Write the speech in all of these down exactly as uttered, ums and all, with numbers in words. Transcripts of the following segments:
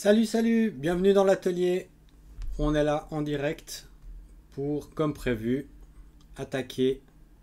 Salut, salut, bienvenue dans l'atelier. On est là en direct pour, comme prévu, attaquer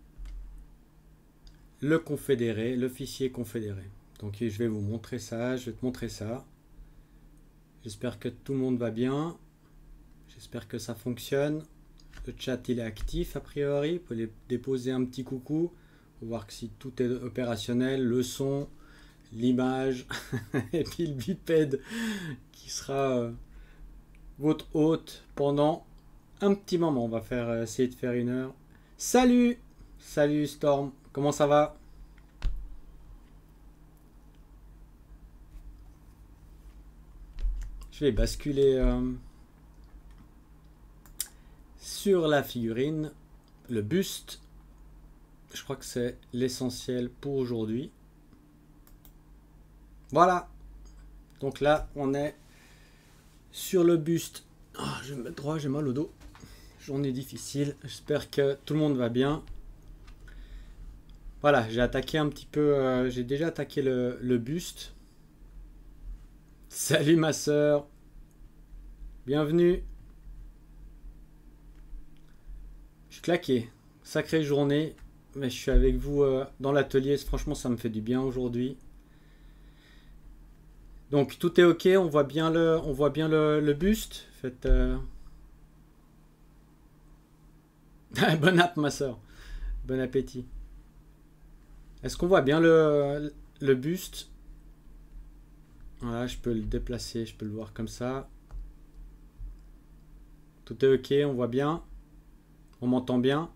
le confédéré, le fichier confédéré. Donc je vais vous montrer ça, je vais te montrer ça. J'espère que tout le monde va bien. J'espère que ça fonctionne. Le chat il est actif a priori. Vous pouvez déposer un petit coucou pour voir que si tout est opérationnel, le son, l'image et puis le bipède qui sera euh, votre hôte pendant un petit moment. On va faire euh, essayer de faire une heure. Salut, salut Storm, comment ça va? Je vais basculer euh, sur la figurine, le buste. Je crois que c'est l'essentiel pour aujourd'hui. Voilà. Donc là, on est sur le buste. Oh, je vais me mettre droit, j'ai mal au dos. Journée difficile. J'espère que tout le monde va bien. Voilà, j'ai attaqué un petit peu. Euh, j'ai déjà attaqué le, le buste. Salut ma soeur. Bienvenue. Je suis claqué. Sacrée journée. Mais je suis avec vous euh, dans l'atelier. Franchement, ça me fait du bien aujourd'hui. Donc tout est ok. On voit bien le, on voit bien le, le buste. Faites. Euh... Bon app, ma soeur. Bon appétit. Est-ce qu'on voit bien le, le buste? Voilà, je peux le déplacer. Je peux le voir comme ça. Tout est ok. On voit bien. On m'entend bien.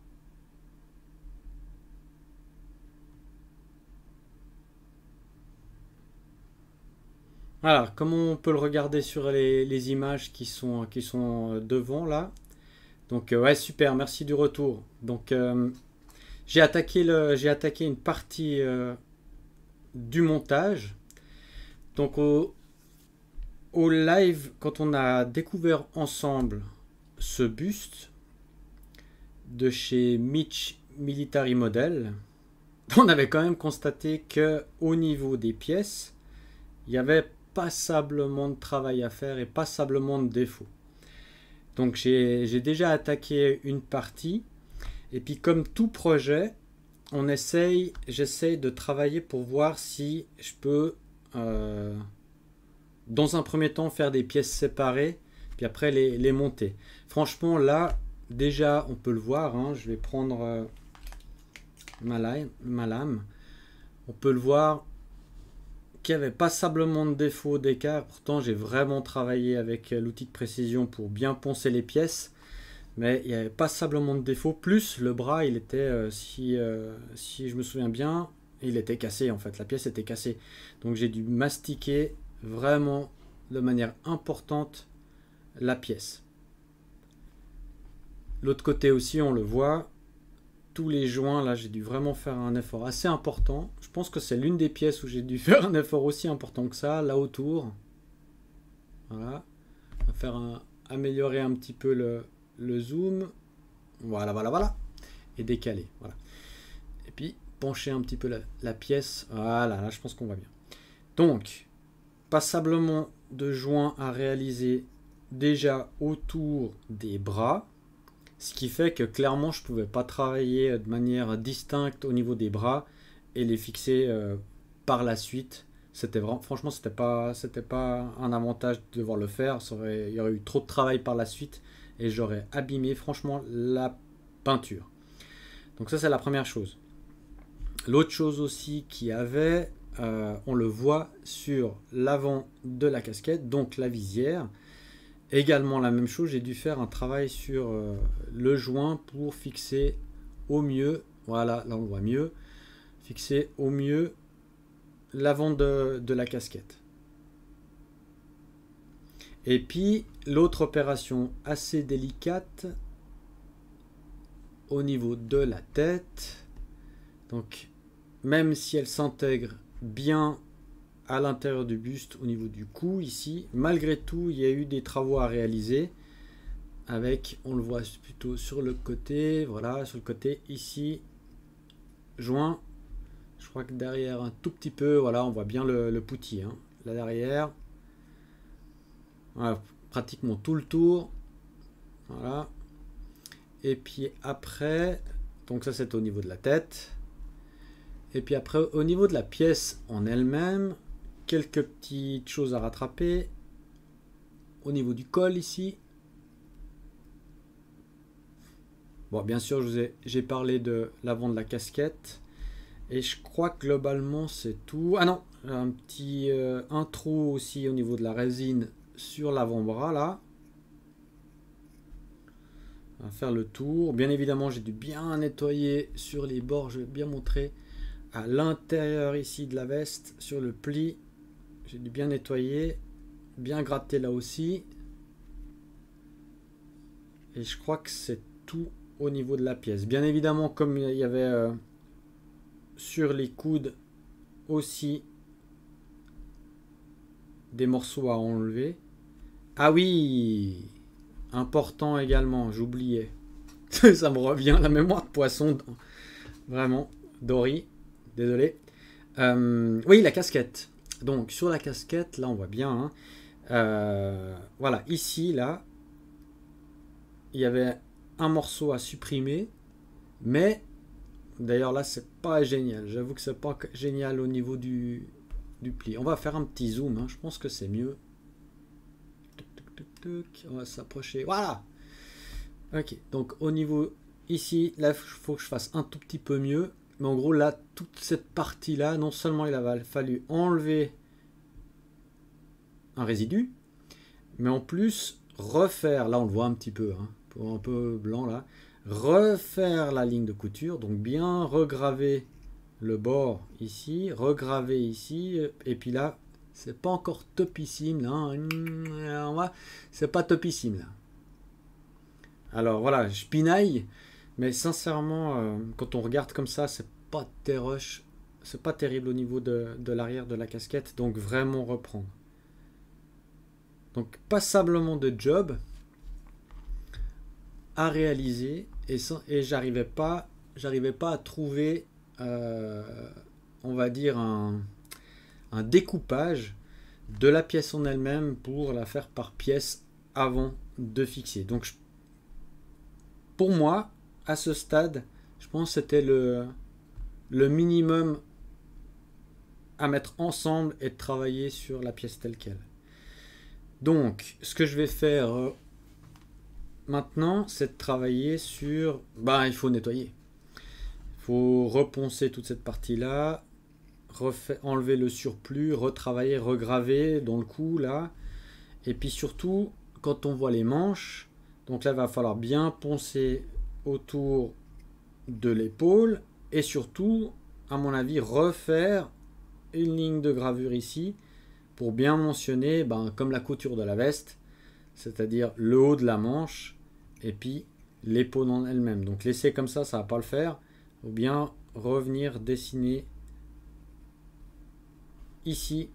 Alors, comment on peut le regarder sur les, les images qui sont, qui sont devant là? Donc, euh, ouais, super, merci du retour. Donc, euh, j'ai attaqué, le, j'ai attaqué une partie euh, du montage. Donc, au, au live, quand on a découvert ensemble ce buste de chez Mitch Military Model, on avait quand même constaté que au niveau des pièces, il y avait passablement de travail à faire et passablement de défauts. Donc j'ai déjà attaqué une partie et puis comme tout projet, on essaye, j'essaye de travailler pour voir si je peux euh, dans un premier temps faire des pièces séparées puis après les, les monter. Franchement là déjà on peut le voir, hein, je vais prendre euh, ma, lame, ma lame, on peut le voir qu'il y avait passablement de défauts d'écart. Pourtant, j'ai vraiment travaillé avec l'outil de précision pour bien poncer les pièces. Mais il y avait passablement de défauts. Plus le bras, il était, euh, si, euh, si je me souviens bien, il était cassé en fait. La pièce était cassée. Donc j'ai dû mastiquer vraiment de manière importante la pièce. L'autre côté aussi, on le voit. Tous les joints, là, j'ai dû vraiment faire un effort assez important. Je pense que c'est l'une des pièces où j'ai dû faire un effort aussi important que ça, là autour. Voilà. On va faire un, améliorer un petit peu le, le zoom. Voilà, voilà, voilà. Et décaler, voilà. Et puis, pencher un petit peu la, la pièce. Voilà, là, je pense qu'on va bien. Donc, passablement de joints à réaliser déjà autour des bras. Ce qui fait que clairement je ne pouvais pas travailler de manière distincte au niveau des bras et les fixer euh, par la suite. C'était vraiment, franchement, c'était pas, c'était pas un avantage de devoir le faire. Ça aurait, il y aurait eu trop de travail par la suite et j'aurais abîmé franchement la peinture. Donc ça c'est la première chose. L'autre chose aussi qu'il y avait, euh, on le voit sur l'avant de la casquette, donc la visière. Également la même chose, j'ai dû faire un travail sur euh, le joint pour fixer au mieux, voilà, là on le voit mieux, fixer au mieux l'avant de, de la casquette. Et puis l'autre opération assez délicate au niveau de la tête, donc même si elle s'intègre bien à l'intérieur du buste au niveau du cou ici, malgré tout il y a eu des travaux à réaliser avec, on le voit plutôt sur le côté, voilà, sur le côté ici, joint, je crois que derrière un tout petit peu, voilà, on voit bien le, le poutis, hein, là derrière, Voilà, pratiquement tout le tour. Voilà. Et puis après, donc ça c'est au niveau de la tête. Et puis après, au niveau de la pièce en elle-même, quelques petites choses à rattraper. Au niveau du col ici. Bon, bien sûr, je vous ai, j'ai parlé de l'avant de la casquette. Et je crois que globalement, c'est tout. Ah non, un petit euh, un trou aussi au niveau de la résine sur l'avant-bras, là. On va faire le tour. Bien évidemment, j'ai dû bien nettoyer sur les bords. Je vais bien montrer à l'intérieur ici de la veste, sur le pli. J'ai dû bien nettoyer, bien gratter là aussi. Et je crois que c'est tout au niveau de la pièce. Bien évidemment, comme il y avait euh, sur les coudes aussi des morceaux à enlever. Ah oui, important également, j'oubliais. Ça me revient, la mémoire de poisson. Vraiment, Dory, désolé. Euh, oui, la casquette. Donc, sur la casquette, là, on voit bien. Hein, euh, voilà, ici, là, il y avait un morceau à supprimer. Mais, d'ailleurs, là, c'est pas génial. J'avoue que c'est pas génial au niveau du, du pli. On va faire un petit zoom. Hein, je pense que c'est mieux. On va s'approcher. Voilà. Ok. Donc au niveau ici, là, il faut que je fasse un tout petit peu mieux. Mais en gros, là, toute cette partie-là, non seulement il a fallu enlever un résidu, mais en plus refaire, là on le voit un petit peu, hein, pour un peu blanc là, refaire la ligne de couture. Donc bien regraver le bord ici, regraver ici, et puis là, c'est pas encore topissime là, hein. C'est pas topissime là. Alors voilà, je pinaille, mais sincèrement, euh, quand on regarde comme ça, c'est pas terroche, c'est pas terrible au niveau de, de l'arrière de la casquette, donc vraiment reprendre. Donc passablement de job à réaliser, et, et j'arrivais pas, j'arrivais pas à trouver, euh, on va dire un un découpage de la pièce en elle-même pour la faire par pièce avant de fixer. Donc je, pour moi, à ce stade, je pense que c'était le, le minimum à mettre ensemble et de travailler sur la pièce telle qu'elle. Donc, ce que je vais faire euh, maintenant, c'est de travailler sur... Bah, il faut nettoyer. Il faut reponcer toute cette partie-là, Refait, enlever le surplus, retravailler, regraver dans le cou là. Et puis surtout, quand on voit les manches, donc là il va falloir bien poncer autour de l'épaule et surtout, à mon avis, refaire une ligne de gravure ici pour bien mentionner, ben, comme la couture de la veste, c'est-à-dire le haut de la manche et puis l'épaule en elle-même. Donc laisser comme ça, ça va pas le faire. Ou bien revenir dessiner ici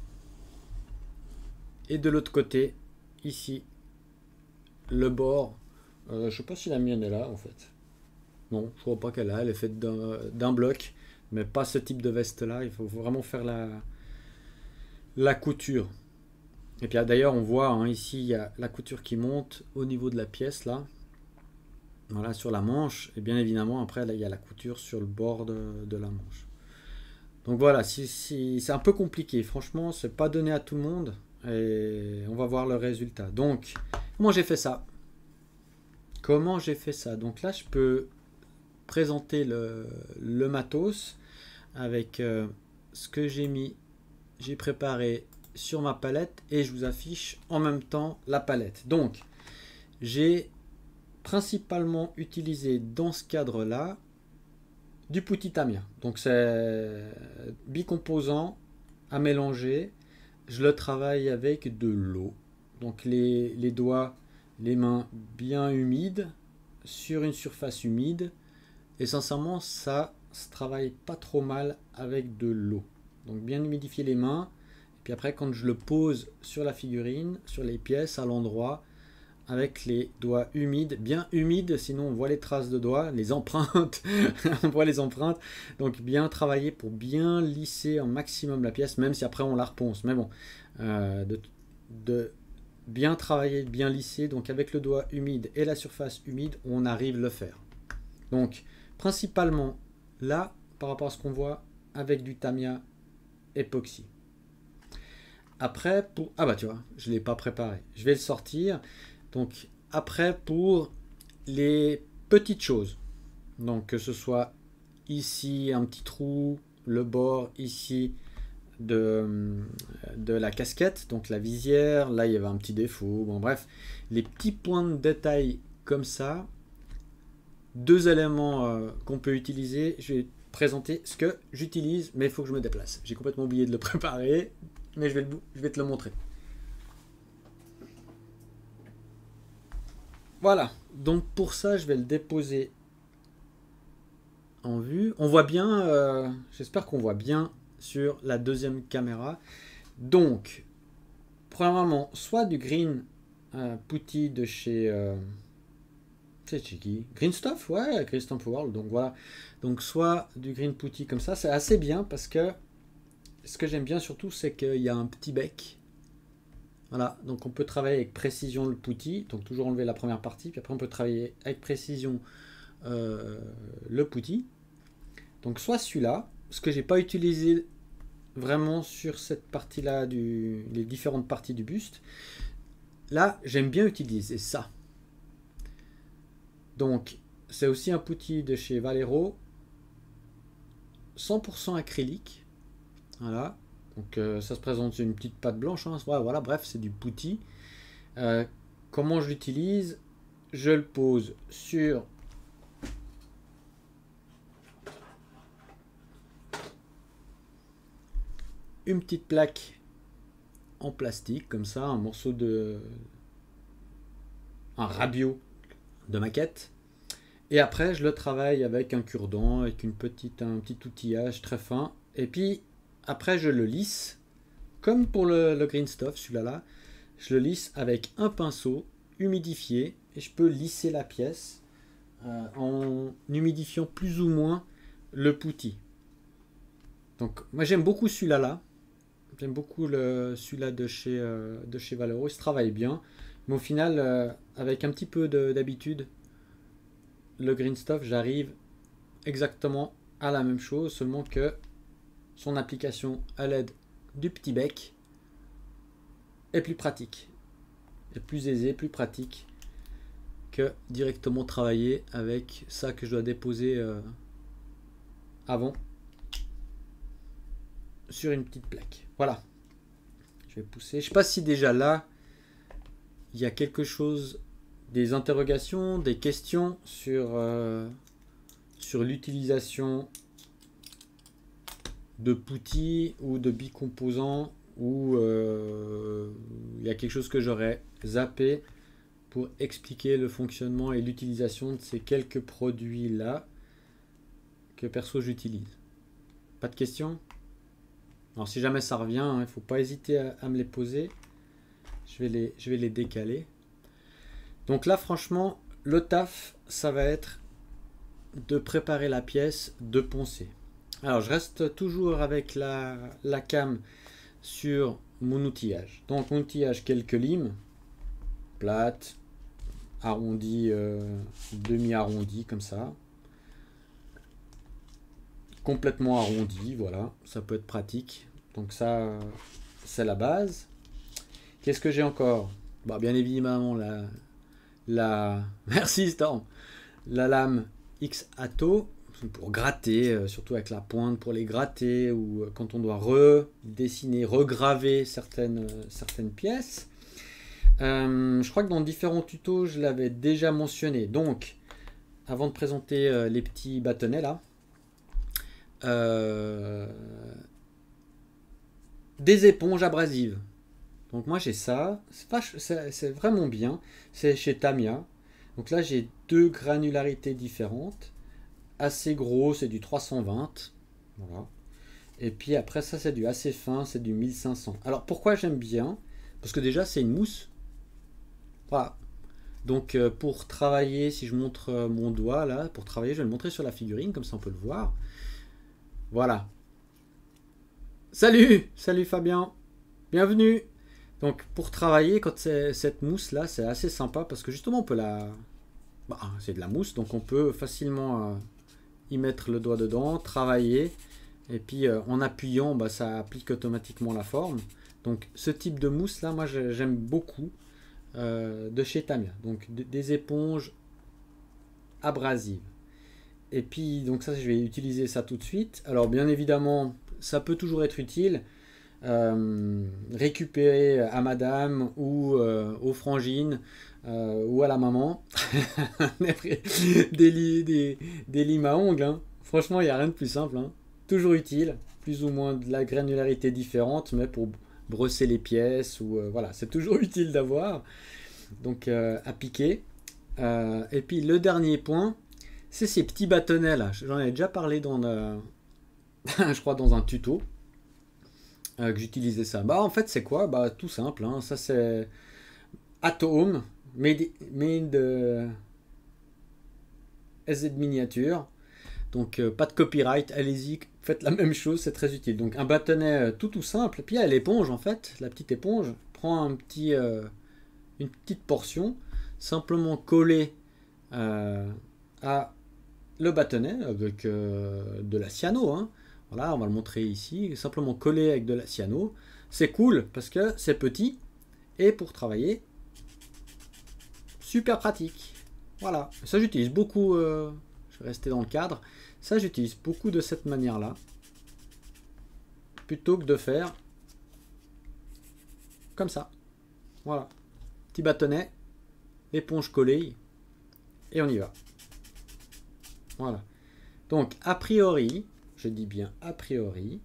et de l'autre côté ici le bord. euh, je sais pas si la mienne est là en fait, non je vois pas qu'elle est là, elle est faite d'un, d'un bloc, mais pas ce type de veste là. Il faut vraiment faire la la couture. Et puis d'ailleurs on voit hein, ici il y a la couture qui monte au niveau de la pièce là, voilà, sur la manche, et bien évidemment après là il y a la couture sur le bord de, de la manche. Donc voilà, si, si, c'est un peu compliqué. Franchement, c'est pas donné à tout le monde. Et on va voir le résultat. Donc, comment j'ai fait ça Comment j'ai fait ça Donc là, je peux présenter le, le matos avec euh, ce que j'ai mis, j'ai préparé sur ma palette et je vous affiche en même temps la palette. Donc, j'ai principalement utilisé dans ce cadre-là du Putti Tamiya. Donc c'est bicomposant à mélanger. Je le travaille avec de l'eau. Donc les, les doigts, les mains bien humides sur une surface humide. Et sincèrement, ça se travaille pas trop mal avec de l'eau. Donc bien humidifier les mains. Et puis après, quand je le pose sur la figurine, sur les pièces, à l'endroit, avec les doigts humides, bien humides, sinon on voit les traces de doigts, les empreintes, on voit les empreintes, donc bien travailler pour bien lisser un maximum la pièce, même si après on la reponce, mais bon, euh, de, de, bien travailler, bien lisser. Donc avec le doigt humide et la surface humide, on arrive à le faire. Donc principalement là, par rapport à ce qu'on voit avec du Tamiya époxy. Après, pour... Ah bah tu vois, je ne l'ai pas préparé. Je vais le sortir. Donc après, pour les petites choses. Donc que ce soit ici un petit trou, le bord ici de, de la casquette, donc la visière, là il y avait un petit défaut. Bon bref, les petits points de détail comme ça. Deux éléments euh, qu'on peut utiliser. Je vais présenter ce que j'utilise, mais il faut que je me déplace. J'ai complètement oublié de le préparer, mais je vais, le, je vais te le montrer. Voilà, donc pour ça, je vais le déposer en vue. On voit bien, euh, j'espère qu'on voit bien sur la deuxième caméra. Donc, premièrement, soit du green euh, putty de chez... Euh, c'est chez qui? Green Stuff, ouais, Green Stuff World. Donc voilà. Donc soit du green putty comme ça, c'est assez bien parce que ce que j'aime bien surtout, c'est qu'il y a un petit bec. Voilà, donc on peut travailler avec précision le putty, donc toujours enlever la première partie, puis après on peut travailler avec précision euh, le putty. Donc soit celui-là, ce que j'ai pas utilisé vraiment sur cette partie-là, du, les différentes parties du buste. Là, j'aime bien utiliser ça. Donc, c'est aussi un putty de chez Valero, cent pour cent acrylique. Voilà. Donc, euh, ça se présente sur une petite pâte blanche. Hein. Voilà, voilà, bref, c'est du putty. Euh, comment je l'utilise? Je le pose sur une petite plaque en plastique, comme ça, un morceau de... un rabio de maquette. Et après, je le travaille avec un cure-dent, avec une petite, un petit outillage très fin. Et puis, après, je le lisse, comme pour le, le Green Stuff, celui-là, là, je le lisse avec un pinceau humidifié. Et je peux lisser la pièce euh, en humidifiant plus ou moins le putty. Donc, moi, j'aime beaucoup celui-là, là. J'aime beaucoup le, celui-là de chez, euh, de chez Valero. Il se travaille bien. Mais au final, euh, avec un petit peu d'habitude, le Green Stuff, j'arrive exactement à la même chose, seulement que son application à l'aide du petit bec est plus pratique. Est plus aisée, plus pratique que directement travailler avec ça que je dois déposer euh, avant sur une petite plaque. Voilà. Je vais pousser. Je ne sais pas si déjà là, il y a quelque chose, des interrogations, des questions sur, euh, sur l'utilisation de putty ou de bicomposants, ou euh, il y a quelque chose que j'aurais zappé pour expliquer le fonctionnement et l'utilisation de ces quelques produits là que perso j'utilise. Pas de questions? Alors si jamais ça revient, il hein, ne faut pas hésiter à, à me les poser. Je vais les, je vais les décaler. Donc là, franchement, le taf, ça va être de préparer la pièce, de poncer. Alors, je reste toujours avec la, la cam sur mon outillage. Donc, mon outillage, quelques limes, plates, arrondies, euh, demi-arrondies, comme ça. Complètement arrondies, voilà, ça peut être pratique. Donc ça, c'est la base. Qu'est-ce que j'ai encore? Bah, bien évidemment, la... La... Merci Storm. La lame X-Ato pour gratter, euh, surtout avec la pointe pour les gratter, ou euh, quand on doit redessiner, regraver certaines, euh, certaines pièces. Euh, je crois que dans différents tutos, je l'avais déjà mentionné. Donc, avant de présenter euh, les petits bâtonnets là, euh, des éponges abrasives. Donc moi j'ai ça, c'est vraiment bien, c'est chez Tamiya. Donc là j'ai deux granularités différentes, assez gros c'est du trois cent vingt, voilà. Et puis après ça c'est du assez fin, c'est du mille cinq cents. Alors pourquoi j'aime bien? Parce que déjà c'est une mousse, voilà. Donc euh, pour travailler, si je montre euh, mon doigt là, pour travailler je vais le montrer sur la figurine, comme ça on peut le voir. Voilà. Salut, salut Fabien, bienvenue. Donc pour travailler, quand c'est cette mousse là, c'est assez sympa parce que justement on peut la... Bah, c'est de la mousse, donc on peut facilement euh, y mettre le doigt dedans, travailler, et puis euh, en appuyant, bah, ça applique automatiquement la forme. Donc ce type de mousse là, moi j'aime beaucoup euh, de chez Tamiya. Donc des éponges abrasives. Et puis donc ça, je vais utiliser ça tout de suite. Alors bien évidemment, ça peut toujours être utile. Euh, récupérer à madame ou euh, aux frangines euh, ou à la maman des, li des, des limes à ongles, hein. Franchement, il n'y a rien de plus simple, hein. Toujours utile, plus ou moins de la granularité différente, mais pour brosser les pièces ou euh, voilà, c'est toujours utile d'avoir. Donc euh, à piquer. Euh, et puis le dernier point, c'est ces petits bâtonnets là. J'en ai déjà parlé dans euh, je crois dans un tuto. Euh, que j'utilisais ça. Bah en fait c'est quoi? Bah tout simple, hein. Ça c'est at home, made, made euh, S Z miniature. Donc euh, pas de copyright, allez-y, faites la même chose, c'est très utile. Donc un bâtonnet euh, tout tout simple. Puis il y a l'éponge en fait, la petite éponge. Prends un petit, euh, une petite portion, simplement coller euh, à le bâtonnet avec euh, de la cyano, hein. Voilà, on va le montrer ici, simplement collé avec de la cyano. C'est cool parce que c'est petit et pour travailler, super pratique. Voilà, ça j'utilise beaucoup, euh, je vais rester dans le cadre, ça j'utilise beaucoup de cette manière-là, plutôt que de faire comme ça. Voilà, petit bâtonnet, éponge collée et on y va. Voilà, donc a priori, je dis bien a priori,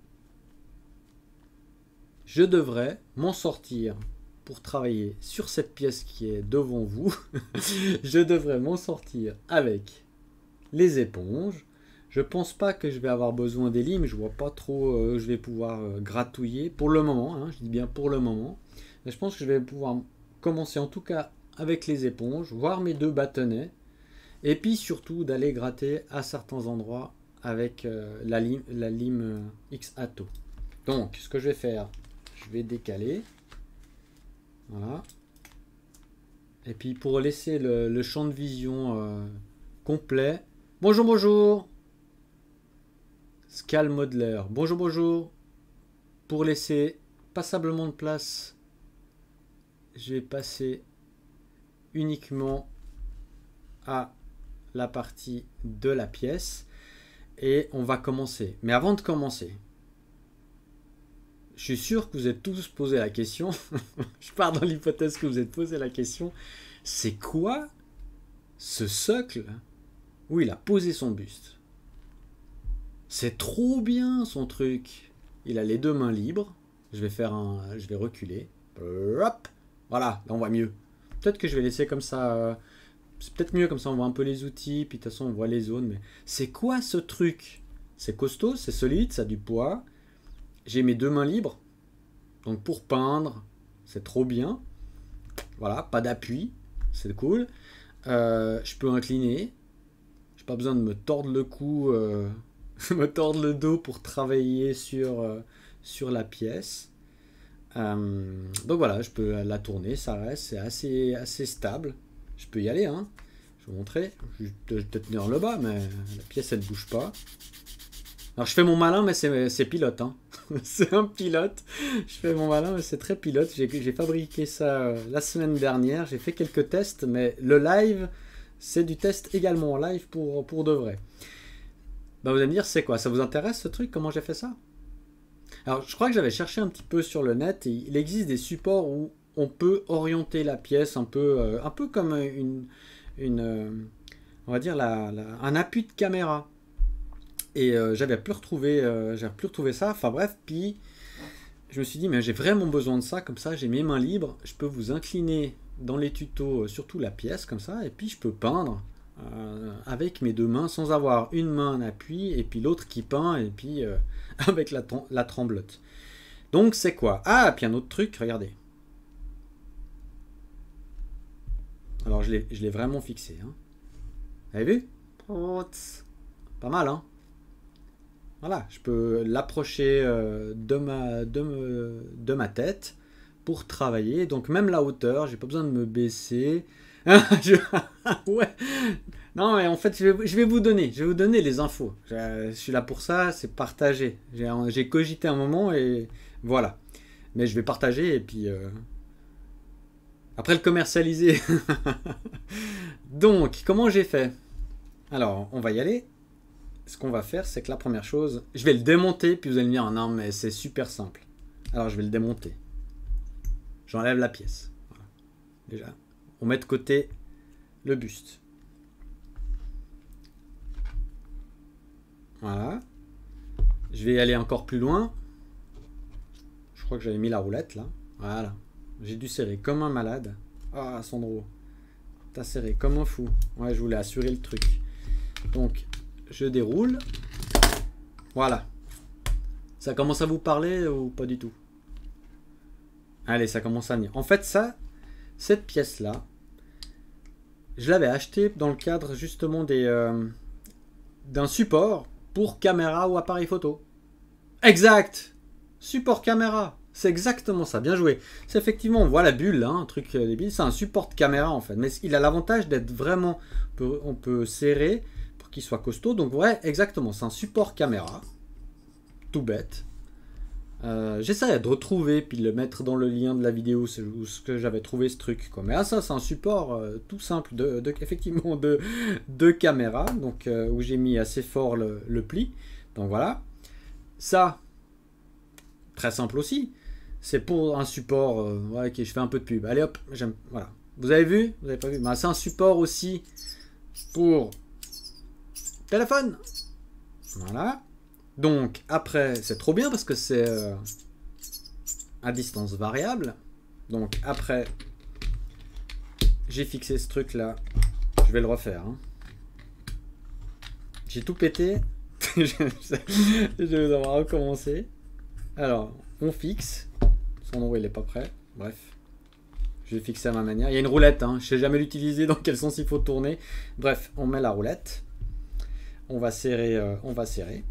je devrais m'en sortir pour travailler sur cette pièce qui est devant vous. Je devrais m'en sortir avec les éponges. Je pense pas que je vais avoir besoin des limes, je vois pas trop euh, je vais pouvoir euh, gratouiller pour le moment, hein, je dis bien pour le moment. Mais je pense que je vais pouvoir commencer en tout cas avec les éponges, voir mes deux bâtonnets, et puis surtout d'aller gratter à certains endroits avec euh, la lime, la lime euh, X-Ato. Donc, ce que je vais faire, je vais décaler. Voilà. Et puis, pour laisser le, le champ de vision euh, complet. Bonjour, bonjour. Scal Modeler. Bonjour, bonjour. Pour laisser passablement de place, je vais passer uniquement à la partie de la pièce. Et on va commencer. Mais avant de commencer, je suis sûr que vous êtes tous posé la question. Je pars dans l'hypothèse que vous êtes posé la question. C'est quoi ce socle où il a posé son buste? C'est trop bien son truc. Il a les deux mains libres. Je vais faire un, je vais reculer. Hop, voilà, là on voit mieux. Peut-être que je vais laisser comme ça. C'est peut-être mieux comme ça, on voit un peu les outils, puis de toute façon on voit les zones. Mais c'est quoi ce truc? C'est costaud, c'est solide, ça a du poids. J'ai mes deux mains libres. Donc pour peindre, c'est trop bien. Voilà, pas d'appui, c'est cool. Euh, je peux incliner. J'ai pas besoin de me tordre le cou, euh, me tordre le dos pour travailler sur, euh, sur la pièce. Euh, donc voilà, je peux la tourner, ça reste, c'est assez, assez stable. Je peux y aller, hein. Je vais vous montrer. Je vais peut-être tenir le bas, mais la pièce, elle ne bouge pas. Alors, je fais mon malin, mais c'est pilote, hein. C'est un pilote. Je fais mon malin, mais c'est très pilote. J'ai fabriqué ça euh, la semaine dernière. J'ai fait quelques tests, mais le live, c'est du test également en live pour, pour de vrai. Bah, vous allez me dire, c'est quoi? Ça vous intéresse, ce truc? Comment j'ai fait ça? Alors, je crois que j'avais cherché un petit peu sur le net. Et il existe des supports où on peut orienter la pièce un peu, euh, un peu comme une, une euh, on va dire la, la, un appui de caméra. Et euh, j'avais plus retrouvé, euh, j'avais plus retrouvé ça. Enfin bref, puis je me suis dit mais j'ai vraiment besoin de ça. Comme ça, j'ai mes mains libres. Je peux vous incliner dans les tutos, euh, surtout la pièce comme ça, et puis je peux peindre euh, avec mes deux mains sans avoir une main en appui et puis l'autre qui peint et puis euh, avec la, la tremblote. Donc c'est quoi? Ah, puis un autre truc, regardez. Alors je l'ai vraiment fixé. Hein. Vous avez vu? Pas mal, hein? Voilà, je peux l'approcher euh, de, ma, de, me, de ma tête pour travailler. Donc même la hauteur, j'ai pas besoin de me baisser. je... ouais. Non, mais en fait, je vais, je vais vous donner, je vais vous donner les infos. Je, je suis là pour ça, c'est partager. J'ai cogité un moment et voilà. Mais je vais partager et puis euh... après le commercialiser. Donc, comment j'ai fait? Alors, on va y aller. Ce qu'on va faire, c'est que la première chose, je vais le démonter, puis vous allez me dire, non, mais c'est super simple. Alors, je vais le démonter. J'enlève la pièce. Voilà. Déjà, on met de côté le buste. Voilà. Je vais aller encore plus loin. Je crois que j'avais mis la roulette, là. Voilà. J'ai dû serrer comme un malade. Ah, Sandro. T'as serré comme un fou. Ouais, je voulais assurer le truc. Donc, je déroule. Voilà. Ça commence à vous parler ou pas du tout? Allez, ça commence à venir. En fait, ça, cette pièce-là, je l'avais achetée dans le cadre justement des euh, d'un support pour caméra ou appareil photo. Exact. Support caméra. C'est exactement ça. Bien joué. C'est effectivement, on voit la bulle, hein, un truc débile. C'est un support de caméra en fait. Mais il a l'avantage d'être vraiment... On peut, on peut serrer pour qu'il soit costaud. Donc ouais, exactement. C'est un support caméra. Tout bête. Euh, J'essaie de retrouver puis de le mettre dans le lien de la vidéo où ce que j'avais trouvé ce truc. Quoi. Mais ah, ça, c'est un support euh, tout simple de, de, effectivement de, de caméra. Donc euh, où j'ai mis assez fort le, le pli. Donc voilà. Ça, très simple aussi. C'est pour un support. Euh, ouais, ok, je fais un peu de pub. Allez hop, j'aime. Voilà. Vous avez vu? Vous avez pas vu? Ben, c'est un support aussi pour téléphone. Voilà. Donc après, c'est trop bien parce que c'est euh, à distance variable. Donc après, j'ai fixé ce truc là. Je vais le refaire. Hein. J'ai tout pété. Je vais devoir recommencer. Alors, on fixe. Son nom, il n'est pas prêt. Bref. Je vais fixer à ma manière. Il y a une roulette. Hein. Je ne sais jamais l'utiliser, dans quel sens il faut tourner. Bref, on met la roulette. On va serrer. Euh, on va serrer.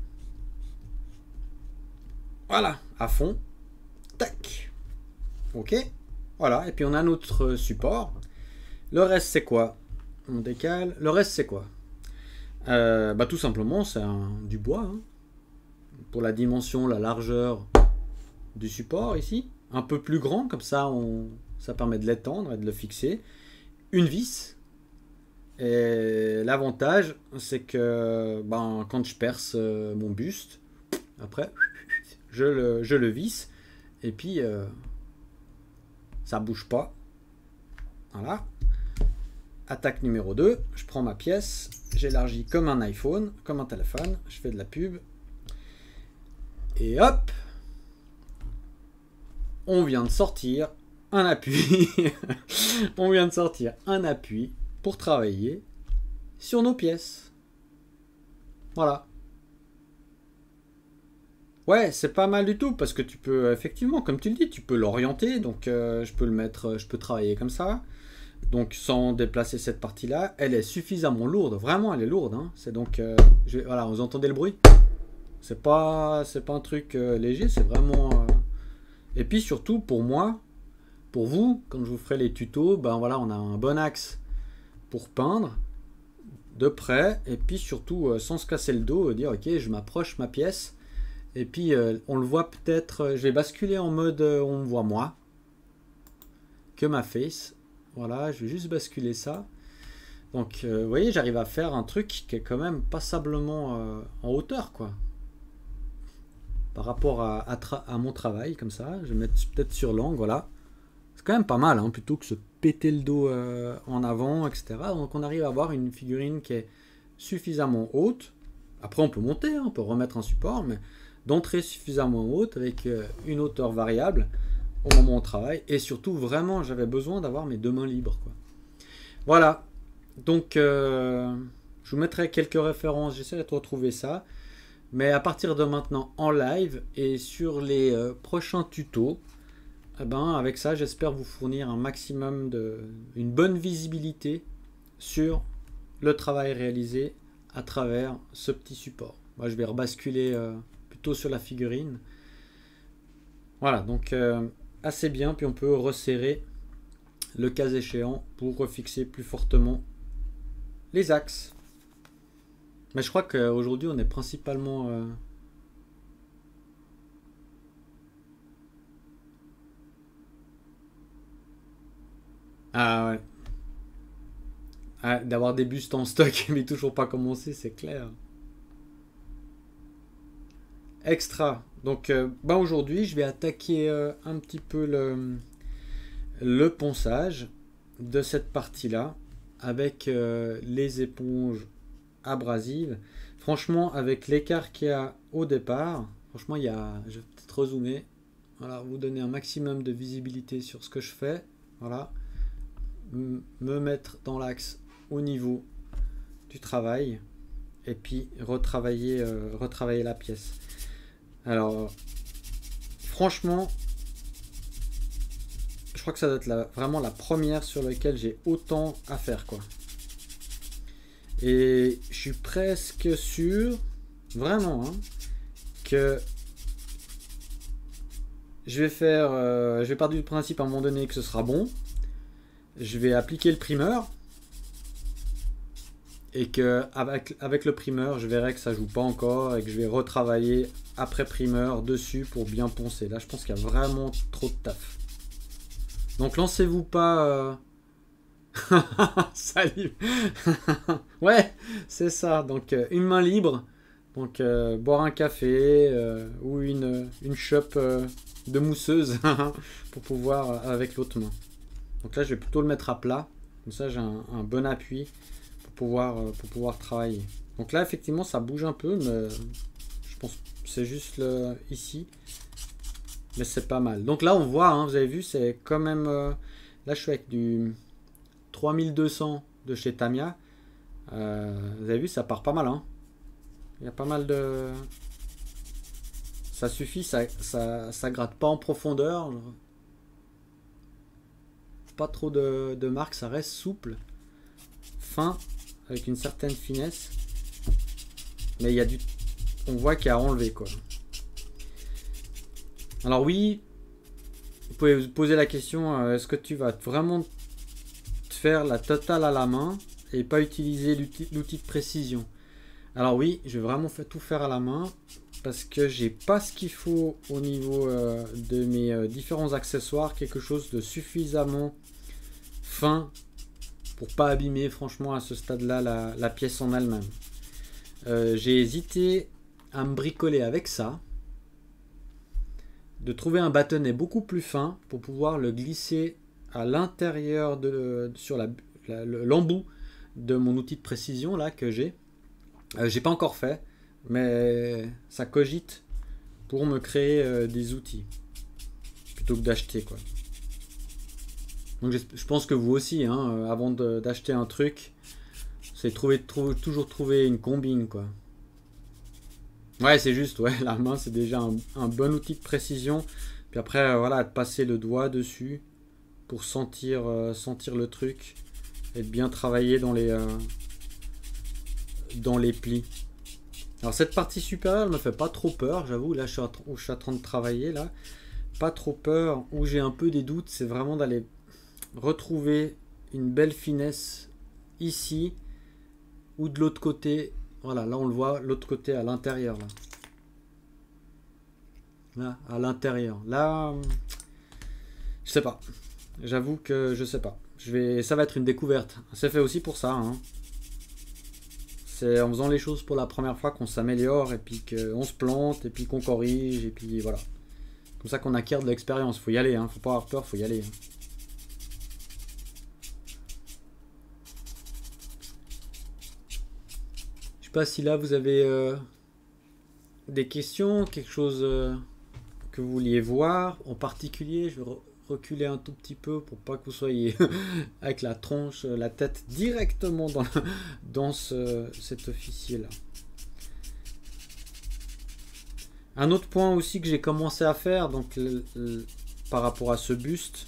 Voilà, à fond. Tac. Ok. Voilà. Et puis on a notre support. Le reste, c'est quoi? On décale. Le reste, c'est quoi? euh, bah, tout simplement, c'est du bois. Hein. Pour la dimension, la largeur du support ici. Un peu plus grand, comme ça, on, ça permet de l'étendre et de le fixer. Une vis. Et l'avantage, c'est que ben, quand je perce euh, mon buste, après, je le, je le visse. Et puis, euh, ça bouge pas. Voilà. Attaque numéro deux. Je prends ma pièce. J'élargis comme un iPhone, comme un téléphone. Je fais de la pub. Et hop, on vient de sortir un appui. On vient de sortir un appui pour travailler sur nos pièces. Voilà. Ouais, c'est pas mal du tout parce que tu peux, effectivement, comme tu le dis, tu peux l'orienter. Donc, euh, je peux le mettre, je peux travailler comme ça. Donc, sans déplacer cette partie-là. Elle est suffisamment lourde. Vraiment, elle est lourde. Hein. C'est donc, euh, je, voilà, vous entendez le bruit? C'est pas, c'est pas un truc euh, léger, c'est vraiment... Euh... Et puis surtout, pour moi, pour vous, quand je vous ferai les tutos, ben voilà, on a un bon axe pour peindre de près. Et puis surtout, euh, sans se casser le dos, euh, dire, ok, je m'approche ma pièce. Et puis, euh, on le voit peut-être... Euh, je vais basculer en mode, euh, on me voit moi. Que ma face. Voilà, je vais juste basculer ça. Donc, euh, vous voyez, j'arrive à faire un truc qui est quand même passablement euh, en hauteur, quoi. Par rapport à, à, à mon travail, comme ça. Je vais mettre peut-être sur l'angle, voilà. C'est quand même pas mal, hein, plutôt que se péter le dos euh, en avant, et cetera. Donc on arrive à avoir une figurine qui est suffisamment haute. Après, on peut monter, hein, on peut remettre un support, mais d'entrée suffisamment haute, avec euh, une hauteur variable au moment où on travaille. Et surtout, vraiment, j'avais besoin d'avoir mes deux mains libres, quoi. Voilà. Donc, euh, je vous mettrai quelques références, j'essaie de retrouver ça. Mais à partir de maintenant en live et sur les euh, prochains tutos, eh ben, avec ça, j'espère vous fournir un maximum de, une bonne visibilité sur le travail réalisé à travers ce petit support. Moi, je vais rebasculer euh, plutôt sur la figurine. Voilà, donc euh, assez bien, puis on peut resserrer le cas échéant pour refixer plus fortement les axes. Mais je crois qu'aujourd'hui on est principalement euh... ah ouais, ah, d'avoir des bustes en stock mais toujours pas commencé, c'est clair. Extra. Donc euh, bah aujourd'hui je vais attaquer euh, un petit peu le, le ponçage de cette partie là avec euh, les éponges abrasives. Franchement, avec l'écart qu'il y a au départ, franchement il y a, je vais peut-être rezoomer, voilà, vous donner un maximum de visibilité sur ce que je fais, voilà, M me mettre dans l'axe au niveau du travail et puis retravailler, euh, retravailler la pièce. Alors, franchement, je crois que ça doit être la, vraiment la première sur laquelle j'ai autant à faire, quoi. Et je suis presque sûr, vraiment, hein, que je vais faire, euh, je vais partir du principe à un moment donné que ce sera bon. Je vais appliquer le primeur. Et que avec, avec le primeur, je verrai que ça joue pas encore et que je vais retravailler après primeur dessus pour bien poncer. Là, je pense qu'il y a vraiment trop de taf. Donc, lancez-vous pas. Euh... Salut. Ouais, c'est ça. Donc, euh, une main libre. Donc, euh, boire un café euh, ou une, une chope euh, de mousseuse pour pouvoir euh, avec l'autre main. Donc là, je vais plutôt le mettre à plat. Comme ça, j'ai un, un bon appui. Pouvoir, pour pouvoir travailler. Donc là effectivement ça bouge un peu, mais je pense que c'est juste le, ici, mais c'est pas mal. Donc là on voit, hein, vous avez vu, c'est quand même euh, là je suis avec du trois mille deux cents de chez Tamiya. Euh, vous avez vu, ça part pas mal, hein. Il y a pas mal de, ça suffit, ça, ça, ça gratte pas en profondeur, pas trop de, de marques, ça reste souple, fin, avec une certaine finesse, mais il y a du, on voit qu'il y a à enlever, quoi. Alors oui, vous pouvez vous poser la question, euh, est-ce que tu vas vraiment te faire la totale à la main et pas utiliser l'outil de précision? Alors oui, je vais vraiment faire, tout faire à la main parce que j'ai pas ce qu'il faut au niveau euh, de mes euh, différents accessoires, quelque chose de suffisamment fin pour pas abîmer franchement à ce stade-là la, la pièce en elle-même. Euh, j'ai hésité à me bricoler avec ça, de trouver un bâtonnet beaucoup plus fin pour pouvoir le glisser à l'intérieur de sur la, la, l'embout de mon outil de précision là que j'ai. Euh, j'ai pas encore fait, mais ça cogite pour me créer euh, des outils plutôt que d'acheter, quoi. Donc je pense que vous aussi, hein, avant d'acheter un truc, c'est trouver, trouver, toujours trouver une combine, quoi. Ouais, c'est juste, ouais, la main c'est déjà un, un bon outil de précision. Puis après, euh, voilà, de passer le doigt dessus pour sentir, euh, sentir le truc et de bien travailler dans les, euh, dans les plis. Alors cette partie supérieure, elle me fait pas trop peur, j'avoue. Là, je suis, où je suis en train de travailler, là, pas trop peur. Où j'ai un peu des doutes, c'est vraiment d'aller retrouver une belle finesse ici ou de l'autre côté. Voilà, là on le voit, l'autre côté à l'intérieur, là. Là, à l'intérieur. Là, je sais pas. J'avoue que je sais pas. Je vais, ça va être une découverte. C'est fait aussi pour ça, hein. C'est en faisant les choses pour la première fois qu'on s'améliore et puis qu'on se plante et puis qu'on corrige et puis voilà. Comme ça qu'on acquiert de l'expérience. Faut y aller, hein. Faut pas avoir peur, faut y aller, hein. Je sais pas si là vous avez euh, des questions, quelque chose euh, que vous vouliez voir en particulier. Je vais re reculer un tout petit peu pour pas que vous soyez avec la tronche, la tête directement dans, le, dans ce, cet officier là. Un autre point aussi que j'ai commencé à faire, donc le, le, par rapport à ce buste,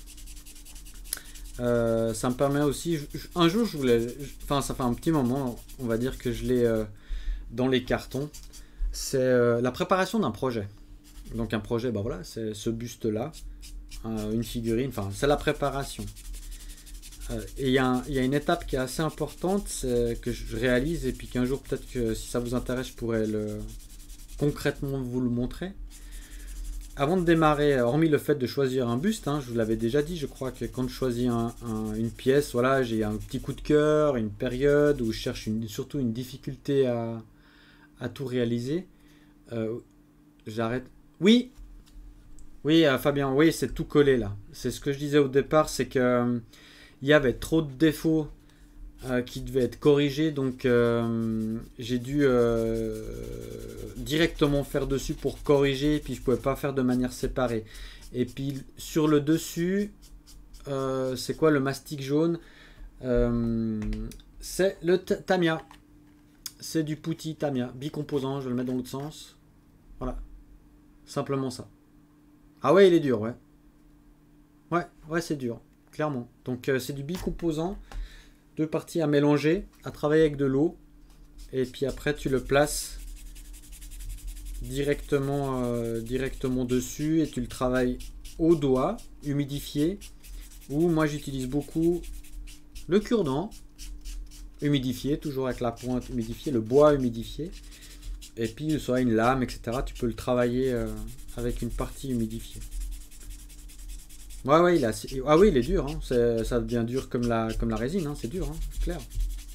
euh, ça me permet aussi, je, je, un jour je voulais, je, enfin ça fait un petit moment, on va dire que je l'ai euh, dans les cartons, c'est euh, la préparation d'un projet. Donc un projet, bah voilà, c'est ce buste là, euh, une figurine. Enfin, c'est la préparation. Euh, et il y, y a une étape qui est assez importante, que je réalise, et puis qu'un jour, peut-être que si ça vous intéresse, je pourrais le, concrètement vous le montrer. Avant de démarrer, hormis le fait de choisir un buste, hein, je vous l'avais déjà dit, je crois que quand je choisis un, un, une pièce, voilà, j'ai un petit coup de cœur, une période où je cherche une, surtout une difficulté à, à tout réaliser. Euh, J'arrête. Oui, oui, euh, Fabien, oui, c'est tout collé là. C'est ce que je disais au départ, c'est que euh, il y avait trop de défauts euh, qui devaient être corrigés, donc euh, j'ai dû euh, directement faire dessus pour corriger, et puis je pouvais pas faire de manière séparée. Et puis sur le dessus, euh, c'est quoi le mastic jaune? euh, C'est le Tamiya. C'est du Putty Tamiya, bicomposant, je vais le mettre dans l'autre sens. Voilà, simplement ça. Ah ouais, il est dur, ouais. Ouais, ouais, c'est dur, clairement. Donc euh, c'est du bicomposant, deux parties à mélanger, à travailler avec de l'eau. Et puis après, tu le places directement, euh, directement dessus et tu le travailles au doigt, humidifié. Ou moi, j'utilise beaucoup le cure-dent, humidifié, toujours avec la pointe humidifiée, le bois humidifié. Et puis, soit une lame, et cetera. Tu peux le travailler euh, avec une partie humidifiée. Ouais, ouais, il a... Ah oui, il est dur. Hein. Ça devient dur comme la, comme la résine. Hein. C'est dur, hein. C'est clair.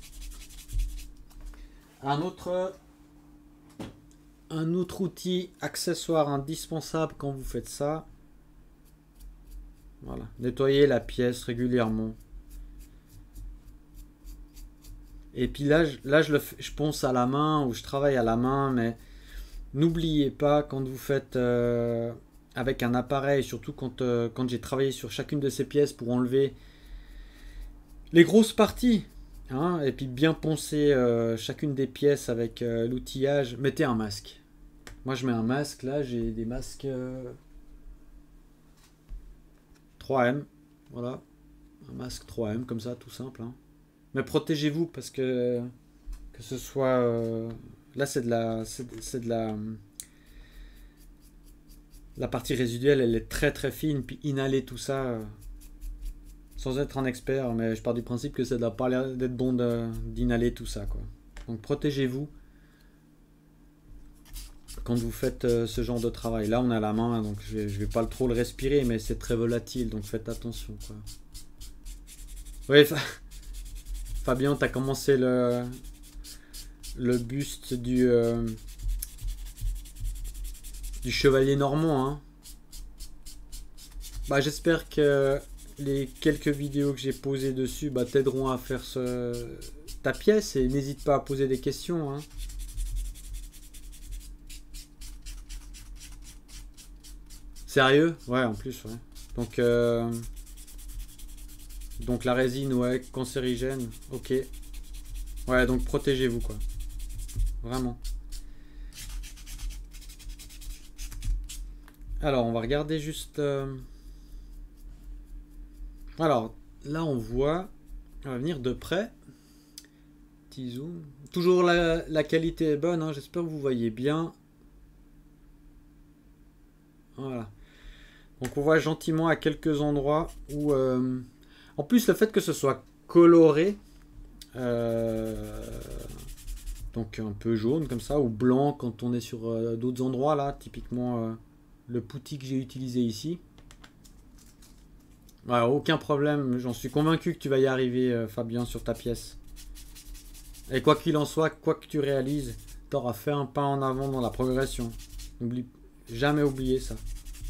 Un autre... Un autre outil, accessoire indispensable quand vous faites ça. Voilà. Nettoyer la pièce régulièrement. Et puis là, je, là je, le, je ponce à la main ou je travaille à la main, mais n'oubliez pas quand vous faites euh, avec un appareil, surtout quand, euh, quand j'ai travaillé sur chacune de ces pièces pour enlever les grosses parties, hein, et puis bien poncer euh, chacune des pièces avec euh, l'outillage, mettez un masque. Moi je mets un masque, là j'ai des masques euh, trois M, voilà, un masque trois M comme ça, tout simple, hein. Mais protégez-vous parce que que ce soit euh, là c'est de la c'est de la la partie résiduelle, elle est très très fine, puis inhaler tout ça euh, sans être un expert, mais je pars du principe que ça doit pas l'air d'être bon d'inhaler tout ça, quoi. Donc protégez-vous quand vous faites euh, ce genre de travail. Là on a la main, donc je vais, je vais pas trop le respirer, mais c'est très volatile, donc faites attention, quoi. Oui, Fabien, tu as commencé le, le buste du, euh, du chevalier normand. Hein. Bah, j'espère que les quelques vidéos que j'ai posées dessus bah, t'aideront à faire ce, ta pièce. Et n'hésite pas à poser des questions. Hein. Sérieux? Ouais, en plus. Ouais. Donc... Euh, Donc la résine, ouais, cancérigène, ok. Ouais, donc protégez-vous, quoi. Vraiment. Alors, on va regarder juste... Euh... Alors, là, on voit... On va venir de près. Petit zoom. Toujours la, la qualité est bonne, hein, j'espère que vous voyez bien. Voilà. Donc on voit gentiment à quelques endroits où... Euh... En plus, le fait que ce soit coloré, euh, donc un peu jaune comme ça, ou blanc quand on est sur euh, d'autres endroits, là, typiquement euh, le Putty que j'ai utilisé ici. Ouais, aucun problème, j'en suis convaincu que tu vas y arriver, euh, Fabien, sur ta pièce. Et quoi qu'il en soit, quoi que tu réalises, tu auras fait un pas en avant dans la progression. N'oublie jamais oublier ça.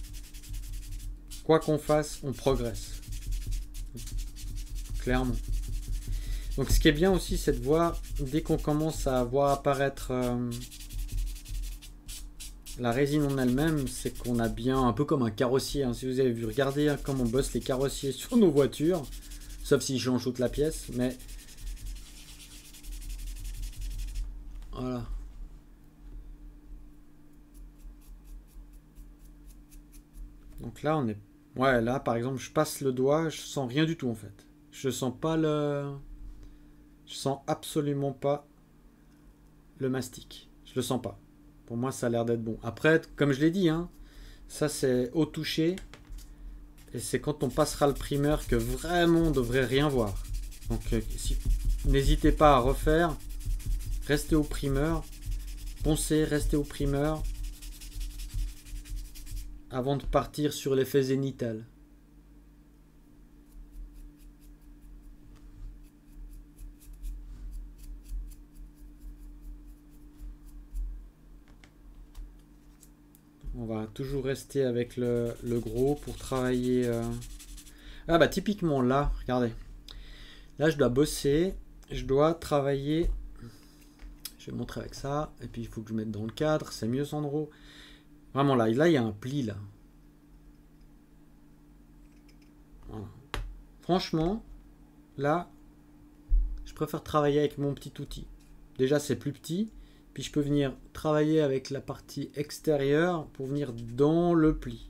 Quoi qu'on fasse, on progresse. Clairement. Donc ce qui est bien aussi, c'est de voir, dès qu'on commence à voir apparaître euh, la résine en elle-même, c'est qu'on a bien, un peu comme un carrossier. Hein. Si vous avez vu, regardez hein, comment on bosse les carrossiers sur nos voitures. Sauf si je toute la pièce, mais... Voilà. Donc là, on est... Ouais, là, par exemple, je passe le doigt, je sens rien du tout, en fait. Je sens pas le... Je sens absolument pas le mastic. Je le sens pas. Pour moi, ça a l'air d'être bon. Après, comme je l'ai dit, hein, ça c'est au toucher. Et c'est quand on passera le primeur que vraiment on devrait rien voir. Donc euh, si, n'hésitez pas à refaire. Restez au primeur. Poncez, restez au primeur. Avant de partir sur l'effet zénithal. On va toujours rester avec le, le gros pour travailler. Euh... Ah bah typiquement là, regardez. Là je dois bosser, je dois travailler. Je vais montrer avec ça. Et puis il faut que je mette dans le cadre, c'est mieux Sandro. Vraiment là, là il y a un pli là. Voilà. Franchement, là, je préfère travailler avec mon petit outil. Déjà c'est plus petit. Puis je peux venir travailler avec la partie extérieure pour venir dans le pli.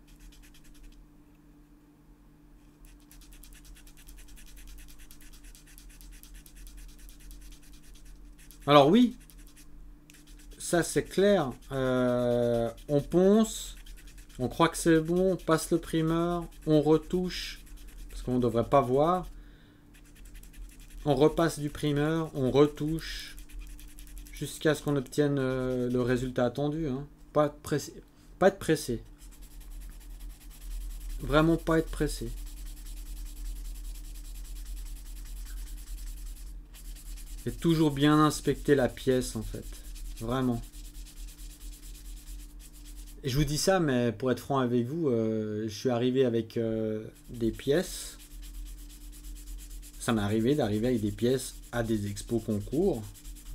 Alors oui, ça c'est clair. Euh, on ponce, on croit que c'est bon, on passe le primeur, on retouche, parce qu'on ne devrait pas voir. On repasse du primeur, on retouche. Jusqu'à ce qu'on obtienne euh, le résultat attendu. Hein. Pas être pressé. Pas être pressé. Vraiment pas être pressé. Et toujours bien inspecter la pièce en fait. Vraiment. Et je vous dis ça, mais pour être franc avec vous, euh, je suis arrivé avec euh, des pièces. Ça m'est arrivé d'arriver avec des pièces à des expos concours.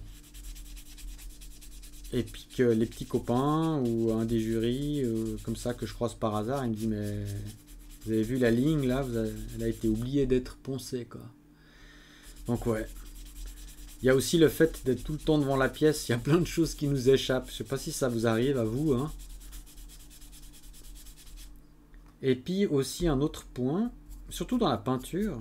Et puis que les petits copains ou un des jurys, euh, comme ça, que je croise par hasard, il me dit mais vous avez vu la ligne là, vous avez, elle a été oubliée d'être poncée quoi. Donc ouais. Il y a aussi le fait d'être tout le temps devant la pièce, il y a plein de choses qui nous échappent. Je sais pas si ça vous arrive à vous. Hein. Et puis aussi un autre point, surtout dans la peinture,